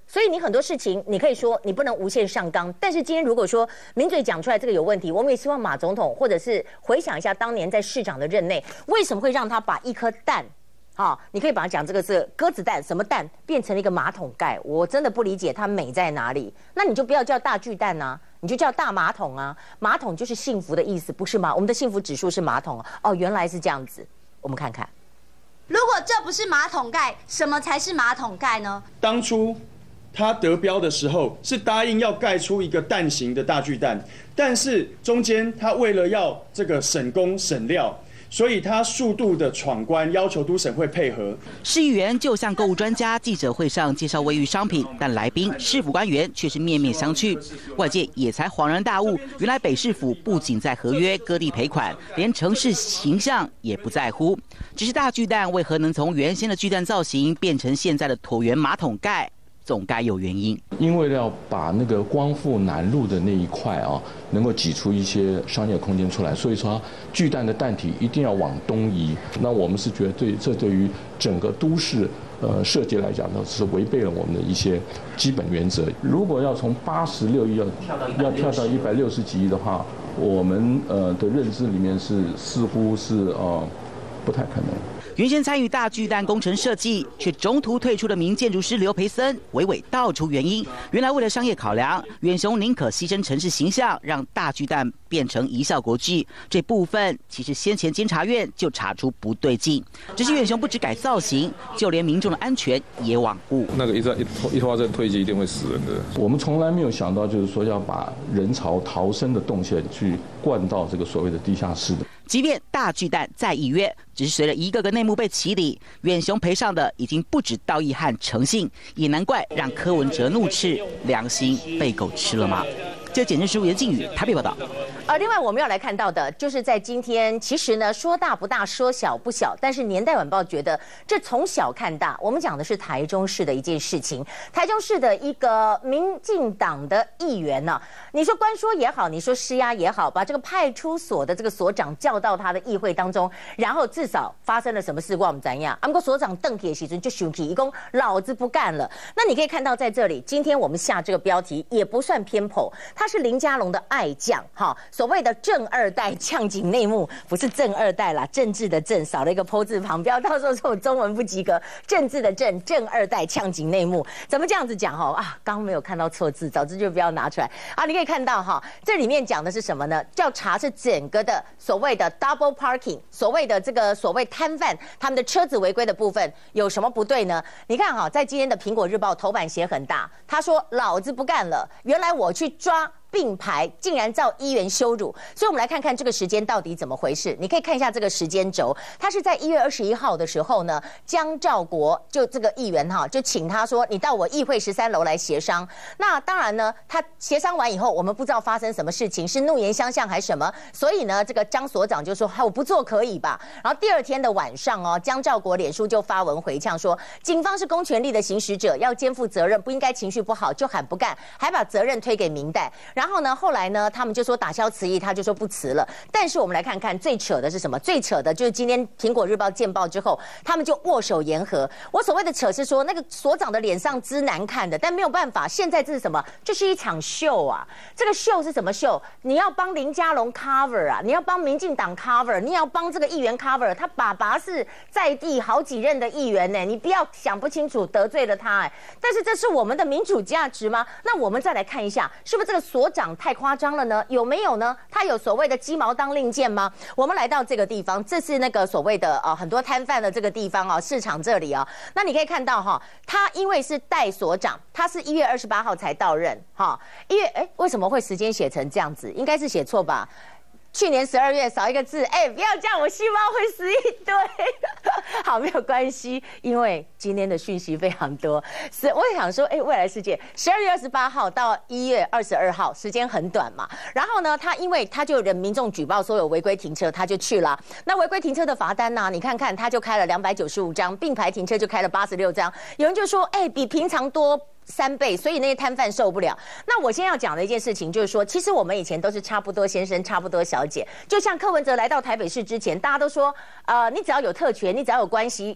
所以你很多事情，你可以说你不能无限上纲，但是今天如果说名嘴讲出来这个有问题，我们也希望马总统或者是回想一下当年在市长的任内，为什么会让他把一颗蛋，好，你可以把它讲这个是鸽子蛋，什么蛋变成了一个马桶盖，我真的不理解它美在哪里。那你就不要叫大巨蛋啊，你就叫大马桶啊，马桶就是幸福的意思，不是吗？我们的幸福指数是马桶哦，原来是这样子，我们看看。 如果这不是马桶盖，什么才是马桶盖呢？ 当初他得标的时候是答应要盖出一个蛋形的大巨蛋，但是中间他为了要这个省工省料，所以他速度的闯关，要求都审会配合。 市议员就像购物专家，记者会上介绍卫浴商品，但来宾市府官员却是面面相觑，外界也才恍然大悟，原来北市府不仅在合约割地赔款，连城市形象也不在乎。只是大巨蛋为何能从原先的巨蛋造型变成现在的椭圆马桶盖？总该有原因， 因为要把那个光复南路的那一块啊，能够挤出一些商业空间出来，所以说巨蛋的蛋体一定要往东移。那我们是觉得对这对于整个都市呃设计来讲呢，是违背了我们的一些基本原则。如果要从八十六亿要要跳到一百六十几亿的话，我们呃的认知里面是似乎是呃不太可能。 原先参与大巨蛋工程设计，却中途退出的名建筑师刘培森，娓娓道出原因。原来为了商业考量，远雄宁可牺牲城市形象，让大巨蛋变成一笑国际。这部分其实先前监察院就查出不对劲，只是远雄不只改造型，就连民众的安全也罔顾。 那个一一一发生推挤一定会死人的。 我们从来没有想到，就是说要把人潮逃生的动线去灌到这个所谓的地下室的。 即便大巨蛋再预约，只是随着一个个内幕被起底，远雄赔上的已经不止道义和诚信，也难怪让柯文哲怒斥良心被狗吃了吗？这简直是言靖宇台北报道。 呃，另外我们要来看到的，就是在今天，其实呢说大不大，说小不小，但是年代晚报觉得这从小看大。我们讲的是台中市的一件事情，台中市的一个民进党的议员呢、啊，你说关说也好，你说施压也好，把这个派出所的这个所长叫到他的议会当中，然后至少发生了什么事，我们怎样？啊，不过所长邓铁时阵就生气，一共老子不干了。那你可以看到在这里，今天我们下这个标题也不算偏颇，他是林佳龙的爱将，哈。所谓的正二代呛警内幕，不是正二代啦，政治的政少了一个剖字旁，不要到时候说我中文不及格。政治的政，正二代呛警内幕，怎么这样子讲哈？啊，刚没有看到错字，早知就不要拿出来啊！你可以看到哈，这里面讲的是什么呢？叫查是整个的所谓的 double parking， 所谓的这个所谓摊贩他们的车子违规的部分有什么不对呢？你看哈，在今天的苹果日报头版写很大，他说老子不干了，原来我去抓并排竟然遭议员羞辱，所以我们来看看这个时间到底怎么回事。你可以看一下这个时间轴，他是在一月二十一号的时候呢，江兆国就这个议员哈，就请他说你到我议会十三楼来协商。那当然呢，他协商完以后，我们不知道发生什么事情，是怒言相向还是什么，所以呢，这个张所长就说我不做可以吧。然后第二天的晚上哦，江兆国脸书就发文回呛说，警方是公权力的行使者，要肩负责任，不应该情绪不好就喊不干，还把责任推给民代。然后呢，后来呢，他们就说打消辞意，他就说不辞了。但是我们来看看最扯的是什么？最扯的就是今天苹果日报见报之后，他们就握手言和。我所谓的扯是说，那个所长的脸上之难看的，但没有办法，现在这是什么？这是一场秀啊！这个秀是什么秀？你要帮林佳龙 cover 啊，你要帮民进党 cover， 你要帮这个议员 cover。他爸爸是在地好几任的议员呢，你不要想不清楚得罪了他哎。但是这是我们的民主价值吗？那我们再来看一下，是不是这个所长太夸张了呢？有没有呢？他有所谓的鸡毛当令箭吗？我们来到这个地方，这是那个所谓的呃很多摊贩的这个地方啊，市场这里啊。那你可以看到哈，他因为是代所长，他是一月二十八号才到任哈。一月哎，为什么会时间写成这样子？应该是写错吧？去年十二月少一个字，哎，不要这样，我细胞会死一堆。好，没有关系，因为今天的讯息非常多。是，我也想说，哎，未来世界十二月二十八号到一月二十二号，时间很短嘛。然后呢，他因为他就有人民众举报说有违规停车，他就去了。那违规停车的罚单呢、啊？你看看，他就开了两百九十五张，并排停车就开了八十六张。有人就说，哎，比平常多三倍，所以那些摊贩受不了。那我先要讲的一件事情就是说，其实我们以前都是差不多先生，差不多小姐。就像柯文哲来到台北市之前，大家都说，呃，你只要有特权，你只要有关系，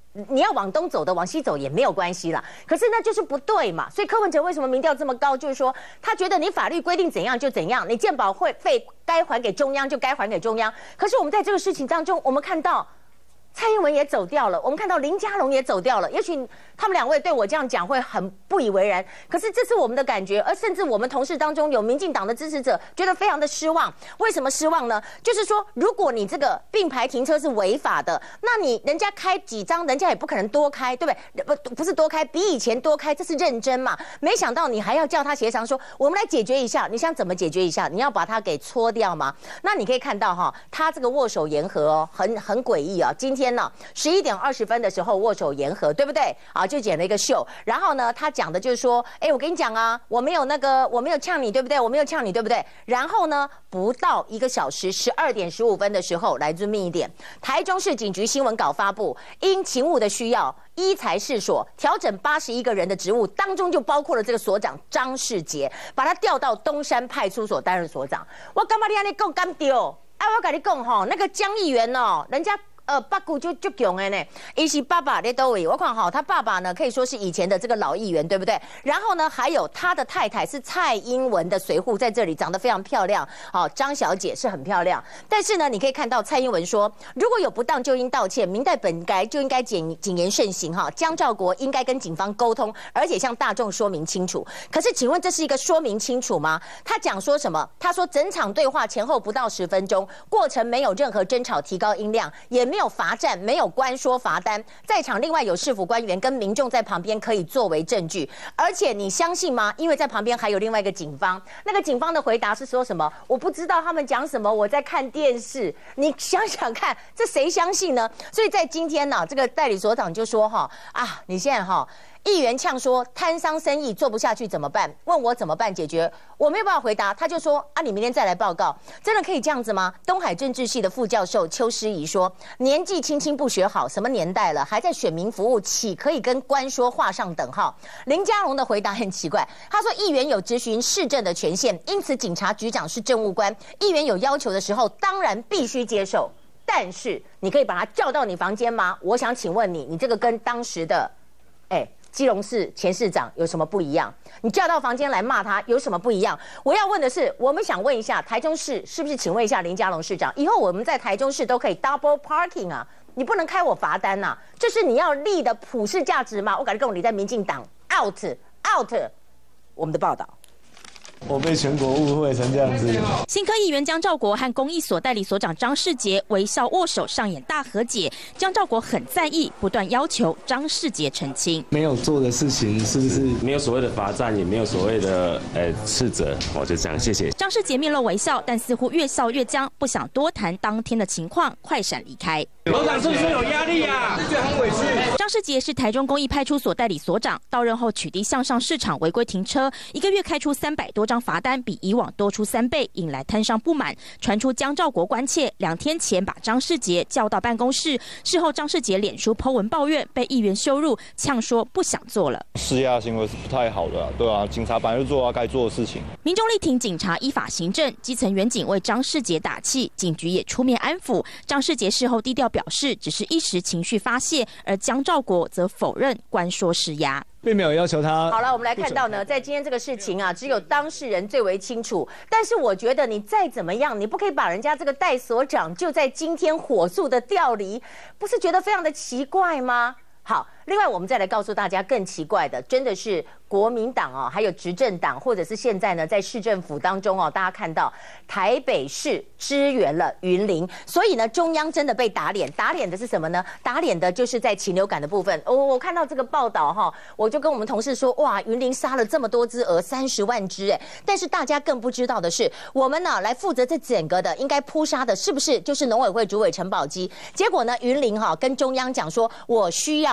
你要往东走的，往西走也没有关系啦。可是那就是不对嘛。所以柯文哲为什么民调这么高？就是说他觉得你法律规定怎样就怎样，你健保会费该还给中央就该还给中央。可是我们在这个事情当中，我们看到蔡英文也走掉了，我们看到林佳龙也走掉了。也许他们两位对我这样讲会很不以为然，可是这是我们的感觉。而甚至我们同事当中有民进党的支持者觉得非常的失望。为什么失望呢？就是说，如果你这个并排停车是违法的，那你人家开几张，人家也不可能多开，对不对？不不是多开，比以前多开，这是认真嘛？没想到你还要叫他协商说，我们来解决一下。你想怎么解决一下？你要把它给搓掉吗？那你可以看到哈，他这个握手言和哦，很很诡异啊。今天呢，十一点二十分的时候握手言和，对不对？啊，就剪了一个秀。然后呢，他讲的就是说，哎，我跟你讲啊，我没有那个，我没有呛你，对不对？我没有呛你，对不对？然后呢，不到一个小时，十二点十五分的时候，来遵命一点，台中市警局新闻稿发布，因勤务的需要，依财事所调整八十一个人的职务，当中就包括了这个所长张世杰，把他调到东山派出所担任所长。我干嘛你安尼讲干丢？哎，我跟你讲吼，那个江议员哦，人家。呃，八股就就强的呢，伊是爸爸在都位，我看好他爸爸呢，可以说是以前的这个老议员，对不对？然后呢，还有他的太太是蔡英文的随扈，在这里长得非常漂亮，好、哦，张小姐是很漂亮。但是呢，你可以看到蔡英文说，如果有不当就应道歉，明代本该就应该谨谨言慎行哈。江照国应该跟警方沟通，而且向大众说明清楚。可是，请问这是一个说明清楚吗？他讲说什么？他说整场对话前后不到十分钟，过程没有任何争吵、提高音量，也没有。没有罚站，没有官说罚单，在场另外有市府官员跟民众在旁边可以作为证据，而且你相信吗？因为在旁边还有另外一个警方，那个警方的回答是说什么？我不知道他们讲什么，我在看电视。你想想看，这谁相信呢？所以在今天呢、啊，这个代理所长就说哈啊，你现在哈。议员呛说摊商生意做不下去怎么办？问我怎么办解决，我没有办法回答。他就说啊，你明天再来报告。真的可以这样子吗？东海政治系的副教授邱诗怡说，年纪轻轻不学好，什么年代了，还在选民服务，岂可以跟官说画上等号？林佳龙的回答很奇怪，他说议员有质询市政的权限，因此警察局长是政务官，议员有要求的时候，当然必须接受。但是你可以把他叫到你房间吗？我想请问你，你这个跟当时的，哎。基隆市前市长有什么不一样？你叫到房间来骂他有什么不一样？我要问的是，我们想问一下台中市是不是？请问一下林佳龙市长，以后我们在台中市都可以 double parking 啊？你不能开我罚单呐、啊？这是你要立的普世价值吗？我感觉跟你在民进党 out out。我们的报道。 我被全国误会成这样子。 新科议员江照国和公益所代理所长张世杰微笑握手，上演大和解。江照国很在意，不断要求张世杰澄清。 没有做的事情是不是？ 没有所谓的罚站，也没有所谓的呃斥责，我就这样，谢谢。 张世杰面露微笑，但似乎越笑越僵，不想多谈当天的情况，快闪离开。 所长是不是有压力啊？ 很委屈。 张世杰是台中公益派出所代理所长，到任后取缔向上市场违规停车，一个月开出三百多张罚单，比以往多出三倍，引来摊商不满，传出江照国关切。两天前把张世杰叫到办公室，事后张世杰脸书 po 文抱怨，被议员羞辱，呛说不想做了。 施压行为是不太好的、啊，对啊，警察本来就做啊该做的事情。 民众力挺警察依法行政，基层员警为张世杰打气，警局也出面安抚。张世杰事后低调表示，只是一时情绪发泄，而江照国则否认官说施压。 并没有要求他。 好了，我们来看到呢，在今天这个事情啊，只有当事人最为清楚。但是我觉得你再怎么样，你不可以把人家这个代所长就在今天火速的调离，不是觉得非常的奇怪吗？好，另外我们再来告诉大家更奇怪的，真的是国民党哦，还有执政党，或者是现在呢在市政府当中哦，大家看到台北市支援了云林，所以呢中央真的被打脸，打脸的是什么呢？打脸的就是在禽流感的部分。我、哦、我看到这个报道哈、哦，我就跟我们同事说，哇，云林杀了这么多只鹅，三十万只哎，但是大家更不知道的是，我们呢来负责这整个的应该扑杀的，是不是就是农委会主委陈宝基？结果呢，云林哈、哦、跟中央讲说，我需要哈一千。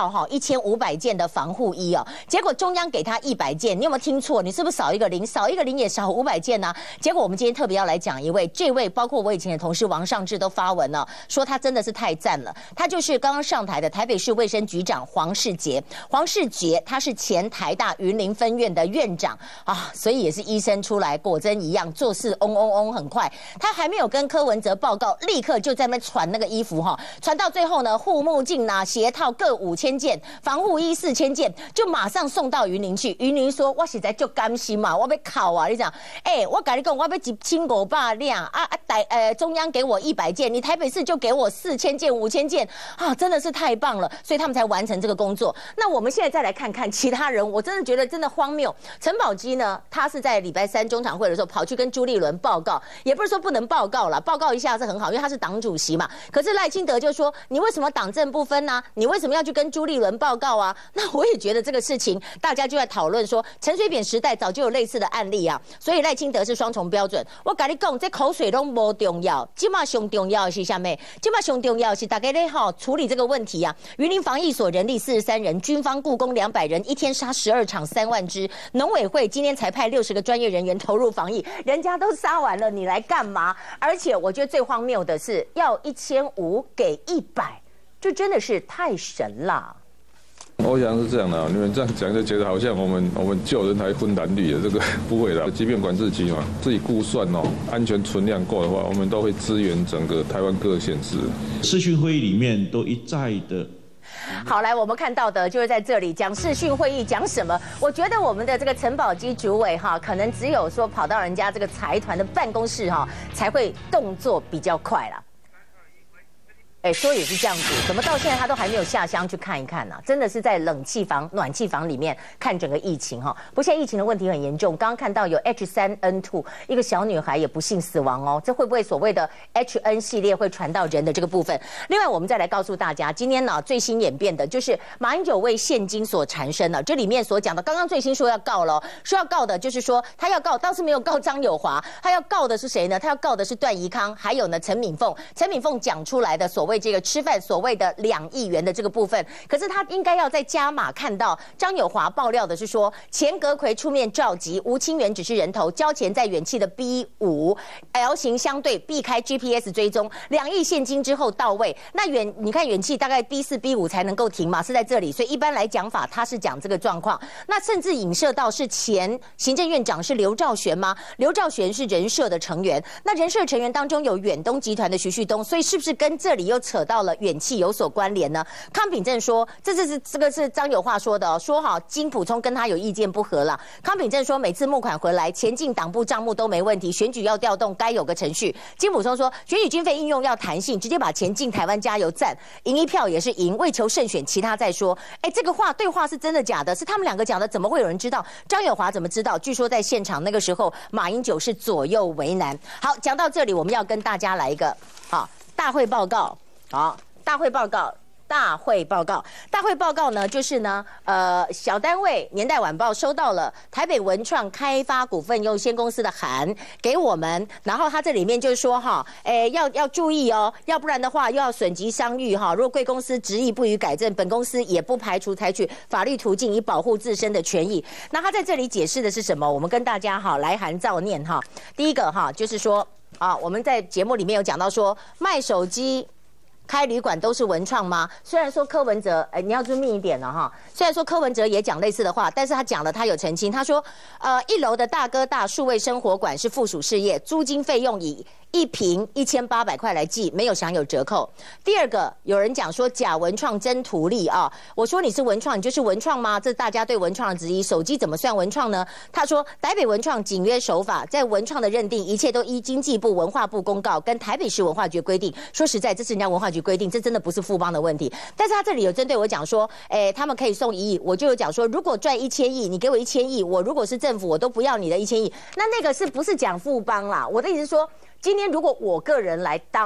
千五百件的防护衣哦，结果中央给他一百件，你有没有听错？你是不是少一个零？少一个零也少五百件呢、啊？结果我们今天特别要来讲一位，这位包括我以前的同事王尚志都发文了，说他真的是太赞了。他就是刚刚上台的台北市卫生局长黄世杰，黄世杰他是前台大云林分院的院长啊，所以也是医生出来，果真一样做事嗡嗡嗡很快。他还没有跟柯文哲报告，立刻就在那边传那个衣服哈，传到最后呢，护目镜啊、鞋套各五千件，防护衣四千件，就马上送到云林去。云林说：“我实在就甘心嘛，我被考啊！你讲，哎、欸，我跟你讲，我要一千五百两啊啊！台呃中央给我一百件，你台北市就给我四千件、五千件啊，真的是太棒了，所以他们才完成这个工作。那我们现在再来看看其他人，我真的觉得真的荒谬。陈宝基呢，他是在礼拜三中常会的时候跑去跟朱立伦报告，也不是说不能报告了，报告一下是很好，因为他是党主席嘛。可是赖清德就说，你为什么党政不分呢、啊？你为什么要去跟朱立伦报告啊？那我也觉得这个事情，大家就在讨论说，陈水扁时代早就有类似的案例啊，所以赖清德是双重标准。我跟你讲，这口水都不重要，今嘛上重要的是什么？今嘛上重要的是大家咧好处理这个问题啊。云林防疫所人力四十三人，军方雇工两百人，一天杀十二场三万只。农委会今天才派六十个专业人员投入防疫，人家都杀完了，你来干嘛？而且我觉得最荒谬的是，要一千五给一百，这真的是太神了。 我想是这样的，你们这样讲就觉得好像我们我们救人还分蓝绿的，这个不会的。疾病管制局嘛，自己估算哦，安全存量够的话，我们都会支援整个台湾各个县市。 视讯会议里面都一再的。 好，来，我们看到的就是在这里讲视讯会议讲什么？我觉得我们的这个陈宝基主委哈，可能只有说跑到人家这个财团的办公室哈，才会动作比较快啦。哎，说也是这样子，怎么到现在他都还没有下乡去看一看呢、啊？真的是在冷气房、暖气房里面看整个疫情哈。不过现在疫情的问题很严重，刚刚看到有 H 三 N 二， 一个小女孩也不幸死亡哦。这会不会所谓的 H N 系列会传到人的这个部分？另外，我们再来告诉大家，今天呢最新演变的就是马英九为现金所缠身了。这里面所讲的，刚刚最新说要告了，说要告的就是说他要告，倒是没有告张友华，他要告的是谁呢？他要告的是段宜康，还有呢陈敏凤。陈敏凤讲出来的所为这个吃饭所谓的两亿元的这个部分，可是他应该要在加码看到张友华爆料的是说，钱阁揆出面召集，吴清源只是人头，交钱在远期的 B 五 L 型相对，避开 G P S 追踪，两亿现金之后到位。那远你看远期大概 B 四 B 五才能够停嘛，是在这里，所以一般来讲法他是讲这个状况。那甚至影射到是前行政院长是刘兆玄吗？刘兆玄是人社的成员，那人社成员当中有远东集团的徐旭东，所以是不是跟这里又扯到了远气有所关联呢？康秉正说，这这是这个是张友华说的哦，说好金溥聪跟他有意见不合了。康秉正说，每次募款回来，前进党部账目都没问题，选举要调动该有个程序。金溥聪说，选举经费应用要弹性，直接把钱进台湾加油站，赢一票也是赢，为求胜选，其他再说。哎，这个话对话是真的假的？是他们两个讲的，怎么会有人知道？张友华怎么知道？据说在现场那个时候，马英九是左右为难。好，讲到这里，我们要跟大家来一个好大会报告，好。大会报告，大会报告，大会报告呢，就是呢，呃，小单位年代晚报收到了台北文创开发股份有限公司的函给我们，然后他这里面就是说哈，哎，要要注意哦，要不然的话又要损及商誉哈。如果贵公司执意不予改正，本公司也不排除采取法律途径以保护自身的权益。那他在这里解释的是什么？我们跟大家哈来函照念哈。第一个哈就是说啊，我们在节目里面有讲到说卖手机。开旅馆都是文创吗？虽然说柯文哲，哎，你要注意一点了哈。虽然说柯文哲也讲类似的话，但是他讲了，他有澄清，他说，呃，一楼的大哥大数位生活馆是附属事业，租金费用以一坪一千八百块来计，没有享有折扣。第二个，有人讲说假文创真图利啊，我说你是文创，你就是文创吗？这是大家对文创的质疑。手机怎么算文创呢？他说台北文创简约手法，在文创的认定，一切都依经济部文化部公告跟台北市文化局规定。说实在，这是人家文化局规定，这真的不是富邦的问题。但是他这里有针对我讲说，哎，他们可以送一亿，我就有讲说，如果赚一千亿，你给我一千亿，我如果是政府，我都不要你的一千亿。那那个是不是讲富邦啦？我的意思是说。今天如果我个人来当一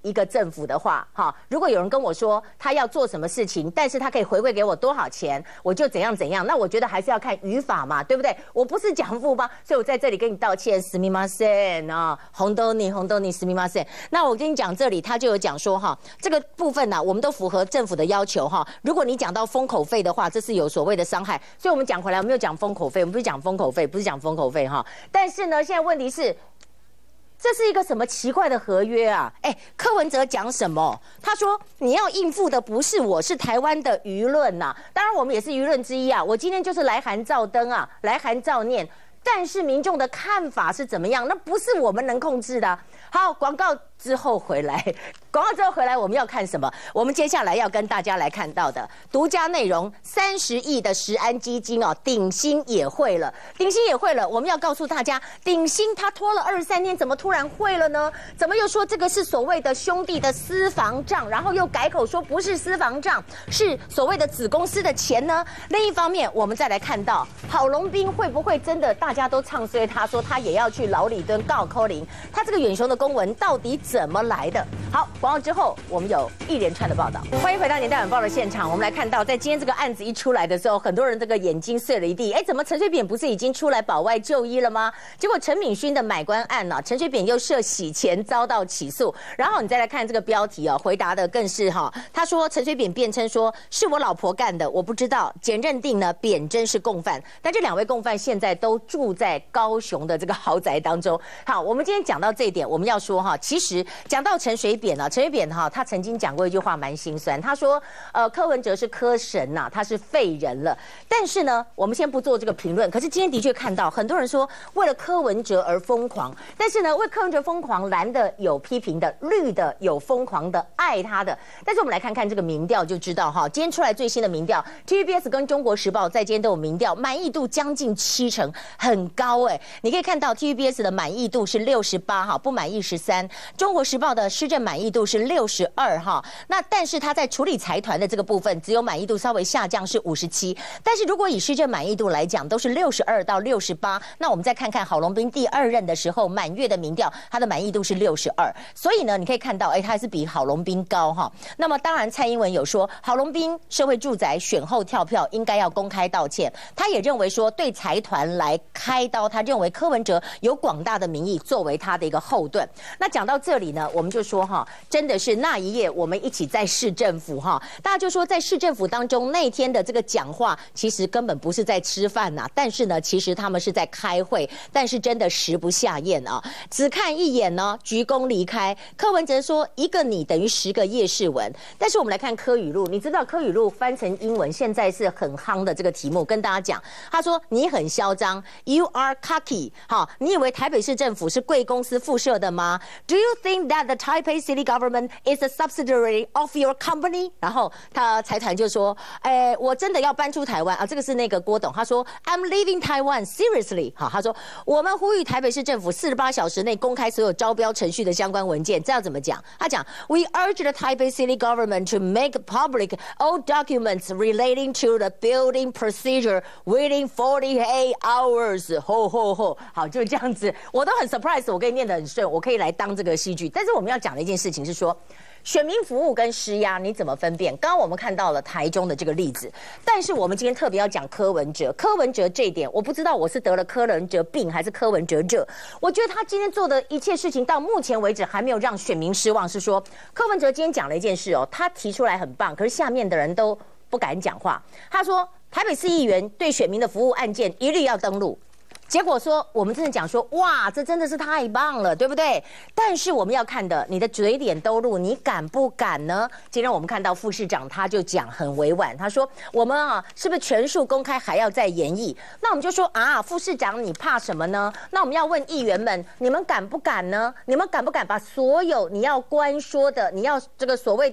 一个政府的话，哈，如果有人跟我说他要做什么事情，但是他可以回馈给我多少钱，我就怎样怎样，那我觉得还是要看语法嘛，对不对？我不是讲富邦，所以我在这里跟你道歉，すみません啊，红豆你红豆你すみません。那我跟你讲，这里他就有讲说哈，这个部分呢、啊，我们都符合政府的要求哈。如果你讲到封口费的话，这是有所谓的伤害，所以我们讲回来，我们又讲封口费，我们不是讲封口费，不是讲封口费哈。但是呢，现在问题是。这是一个什么奇怪的合约啊？哎，柯文哲讲什么？他说你要应付的不是我，是台湾的舆论呐。当然，我们也是舆论之一啊。我今天就是来函照登啊，来函照念。但是民众的看法是怎么样？那不是我们能控制的、啊。好，广告之后回来，广告之后回来，我们要看什么？我们接下来要跟大家来看到的独家内容：三十亿的食安基金哦，鼎新也会了，鼎新也会了。我们要告诉大家，鼎新他拖了二十三天，怎么突然会了呢？怎么又说这个是所谓的兄弟的私房账，然后又改口说不是私房账，是所谓的子公司的钱呢？另一方面，我们再来看到郝龙斌会不会真的大家都唱衰他，说他也要去牢里蹲告柯林，他这个远雄的公文到底怎么来的？好，广告之后我们有一连串的报道。欢迎回到《年代晚报》的现场，我们来看到，在今天这个案子一出来的时候，很多人这个眼睛碎了一地。哎，怎么陈水扁不是已经出来保外就医了吗？结果陈敏勋的买官案呢、啊，陈水扁又涉洗钱遭到起诉。然后你再来看这个标题哦，回答的更是哈，他说陈水扁辩称说是我老婆干的，我不知道。检认定呢，扁真是共犯，但这两位共犯现在都住在高雄的这个豪宅当中。好，我们今天讲到这一点，我们要说哈，其实讲到陈水扁啊，陈水扁哈，他曾经讲过一句话蛮心酸，他说，呃，柯文哲是柯神呐、啊，他是废人了。但是呢，我们先不做这个评论。可是今天的确看到很多人说为了柯文哲而疯狂，但是呢，为柯文哲疯狂，蓝的有批评的，绿的有疯狂的爱他的。但是我们来看看这个民调就知道哈，今天出来最新的民调 ，T V B S 跟中国时报在今天都有民调，满意度将近七成，很高哎、欸。你可以看到 T V B S 的满意度是六十八哈，不满意十三。中国时报的施政满意度是六十二哈。那但是他在处理财团的这个部分，只有满意度稍微下降是五十七。但是如果以施政满意度来讲，都是六十二到六十八。那我们再看看郝龙斌第二任的时候，满月的民调，他的满意度是六十二。所以呢，你可以看到，哎，他还是比郝龙斌高哈。那么当然，蔡英文有说，郝龙斌社会住宅选后跳票应该要公开道歉。他也认为说，对财团来开刀，他认为柯文哲有广大的民意作为他的一个后盾。那讲到这里呢，我们就说哈，真的是那一夜我们一起在市政府哈，大家就说在市政府当中那天的这个讲话，其实根本不是在吃饭呐、啊，但是呢，其实他们是在开会，但是真的食不下咽啊，只看一眼呢，鞠躬离开。柯文哲说一个你等于十个叶世文，但是我们来看柯语录，你知道柯语录翻成英文现在是很夯的这个题目，跟大家讲，他说你很嚣张 ，You are cocky， 好，你以为台北市政府是贵公司附设的吗 ？Do you think that the Taipei City government is a subsidiary of your company？ 然后他财团就说，哎，我真的要搬出台湾啊！这个是那个郭董，他说 I'm leaving Taiwan seriously。好，他说我们呼吁台北市政府四十八小时内公开所有招标程序的相关文件。这要怎么讲？他讲 We urge the Taipei City government to make public all documents relating to the building procedure within forty-eight hours。吼吼吼！好，就这样子，我都很 surprise， 我可以念得很顺，我可以来当这个戏剧。但是我们要讲的一件事情是说，选民服务跟施压你怎么分辨？刚刚我们看到了台中的这个例子，但是我们今天特别要讲柯文哲。柯文哲这一点，我不知道我是得了柯文哲病还是柯文哲热。我觉得他今天做的一切事情到目前为止还没有让选民失望。是说柯文哲今天讲了一件事哦，他提出来很棒，可是下面的人都不敢讲话。他说台北市议员对选民的服务案件一律要登录。结果说，我们真的讲说，哇，这真的是太棒了，对不对？但是我们要看的，你的嘴脸都录，你敢不敢呢？今天我们看到副市长他就讲很委婉，他说我们啊，是不是全数公开还要再研议？那我们就说啊，副市长你怕什么呢？那我们要问议员们，你们敢不敢呢？你们敢不敢把所有你要关说的，你要这个所谓的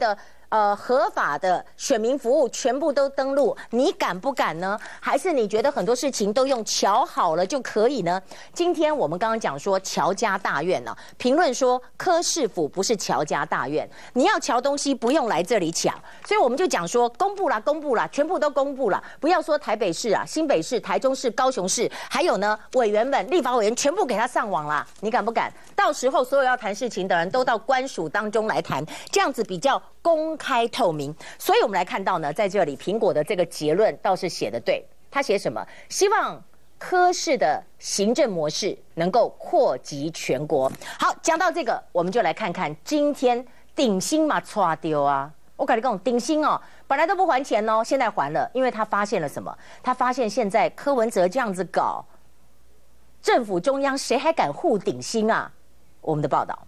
呃合法的选民服务全部都登录，你敢不敢呢？还是你觉得很多事情都用瞧好了就可以呢？今天我们刚刚讲说乔家大院呢、啊，评论说柯市府不是乔家大院，你要瞧东西不用来这里瞧，所以我们就讲说公布啦，公布啦，全部都公布了，不要说台北市啊、新北市、台中市、高雄市，还有呢委员们、立法委员全部给他上网啦，你敢不敢？到时候所有要谈事情的人都到官署当中来谈，这样子比较公开透明。所以我们来看到呢，在这里苹果的这个结论倒是写得对，他写什么？希望柯市的行政模式能够扩及全国。好，讲到这个，我们就来看看今天鼎新嘛抓丢啊！我跟你讲，鼎新哦，本来都不还钱哦，现在还了，因为他发现了什么？他发现现在柯文哲这样子搞，政府中央谁还敢护鼎新啊？我们的报道。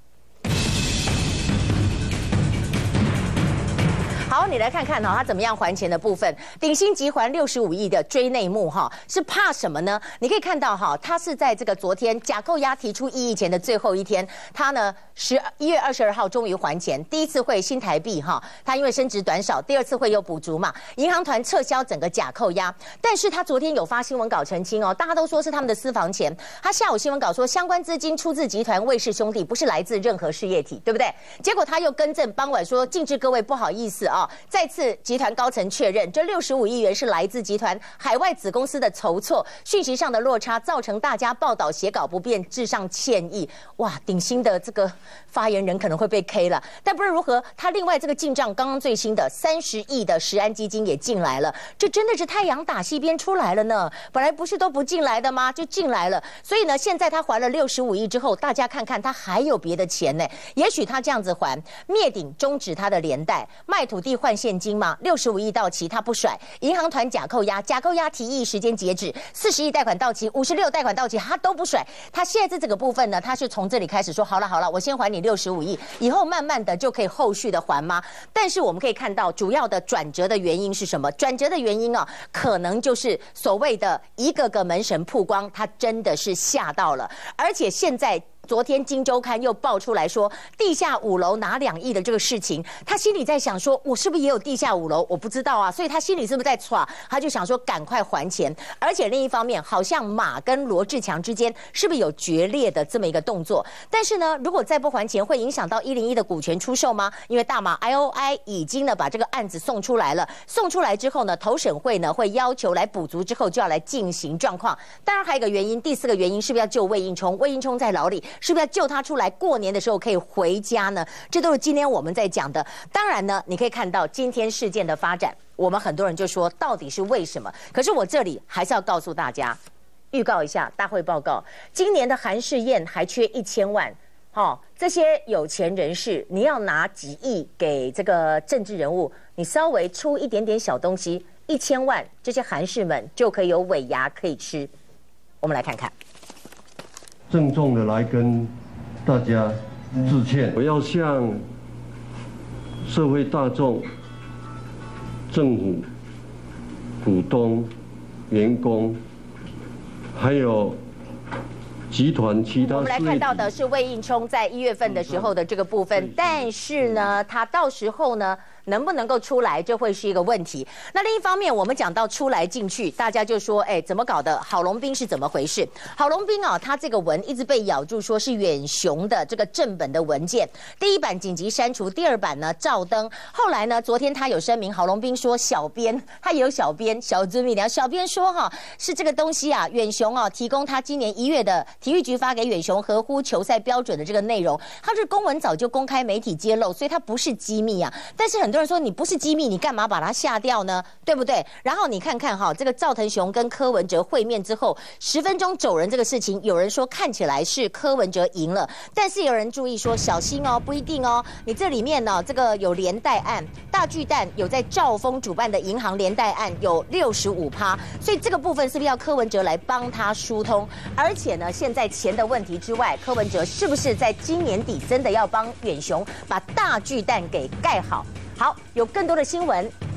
好，你来看看哈，他怎么样还钱的部分。鼎新集还六十五亿的追内幕哈，是怕什么呢？你可以看到哈，他是在这个昨天假扣押提出异议前的最后一天，他呢十一月二十二号终于还钱。第一次会新台币哈，他因为升值短少，第二次会有补足嘛，银行团撤销整个假扣押。但是他昨天有发新闻稿澄清哦，大家都说是他们的私房钱。他下午新闻稿说相关资金出自集团魏氏兄弟，不是来自任何事业体，对不对？结果他又更正，傍晚说敬致各位不好意思啊。再次集团高层确认，这六十五亿元是来自集团海外子公司的筹措，讯息上的落差造成大家报道写稿不便，致上歉意。哇，鼎新的这个发言人可能会被 K 了，但不论如何，他另外这个进账刚刚最新的三十亿的食安基金也进来了，这真的是太阳打西边出来了呢。本来不是都不进来的吗？就进来了。所以呢，现在他还了六十五亿之后，大家看看他还有别的钱呢。也许他这样子还，灭顶终止他的连带，卖土地换现金嘛，六十五亿到期他不甩，银行团假扣押，假扣押提议时间截止，四十亿贷款到期，五十六贷款到期，他都不甩。他现在这整个部分呢，他是从这里开始说，好了好了，我先还你六十五亿，以后慢慢的就可以后续的还吗？但是我们可以看到，主要的转折的原因是什么？转折的原因啊，可能就是所谓的一个个门神曝光，他真的是吓到了，而且现在。昨天《金周刊》又爆出来说，地下五楼拿两亿的这个事情，他心里在想说，我是不是也有地下五楼？我不知道啊，所以他心里是不是在歘？他就想说赶快还钱。而且另一方面，好像马跟罗志强之间是不是有决裂的这么一个动作？但是呢，如果再不还钱，会影响到一零一的股权出售吗？因为大马 I O I 已经呢把这个案子送出来了，送出来之后呢，投审会呢会要求来补足之后就要来进行状况。当然还有一个原因，第四个原因是不是要救魏应充？魏应充在牢里。是不是要救他出来？过年的时候可以回家呢？这都是今天我们在讲的。当然呢，你可以看到今天事件的发展，我们很多人就说到底是为什么？可是我这里还是要告诉大家，预告一下大会报告，今年的韩式宴还缺一千万。哦，这些有钱人士，你要拿几亿给这个政治人物，你稍微出一点点小东西，一千万，这些韩士们就可以有尾牙可以吃。我们来看看。 郑重的来跟大家致歉，我要向社会大众、政府、股东、员工，还有集团其他。 我们来看到的是魏应充在一月份的时候的这个部分，但是呢，他到时候呢。能不能够出来，这会是一个问题。那另一方面，我们讲到出来进去，大家就说，哎，怎么搞的？郝龙斌是怎么回事？郝龙斌啊，他这个文一直被咬住，说是远雄的这个正本的文件，第一版紧急删除，第二版呢照登。后来呢，昨天他有声明，郝龙斌说，小编他也有小编小尊密聊，小编说哈，是这个东西啊，远雄啊提供他今年一月的体育局发给远雄合乎球赛标准的这个内容，他这公文早就公开媒体揭露，所以它不是机密啊。但是很多。有人说你不是机密，你干嘛把它下掉呢？对不对？然后你看看哈，这个赵腾雄跟柯文哲会面之后，十分钟走人这个事情，有人说看起来是柯文哲赢了，但是有人注意说小心哦，不一定哦。你这里面呢，这个有连带案，大巨蛋有在兆丰主办的银行连带案有六十五趴，所以这个部分是不是要柯文哲来帮他疏通？而且呢，现在钱的问题之外，柯文哲是不是在今年底真的要帮远雄把大巨蛋给盖好？好，有更多的新闻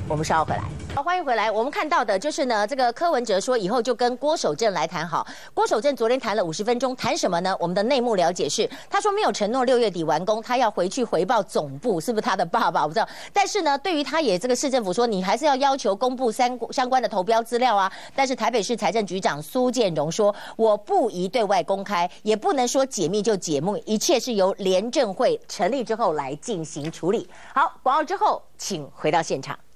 我们稍后回来。好，欢迎回来。我们看到的就是呢，这个柯文哲说以后就跟郭守正来谈好。郭守正昨天谈了五十分钟，谈什么呢？我们的内幕了解是，他说没有承诺六月底完工，他要回去回报总部，是不是他的爸爸？我不知道。但是呢，对于他也这个市政府说，你还是要要求公布相相关的投标资料啊。但是台北市财政局长苏建荣说，我不宜对外公开，也不能说解密就解密，一切是由联政会成立之后来进行处理。好，广告之后，请回到现场。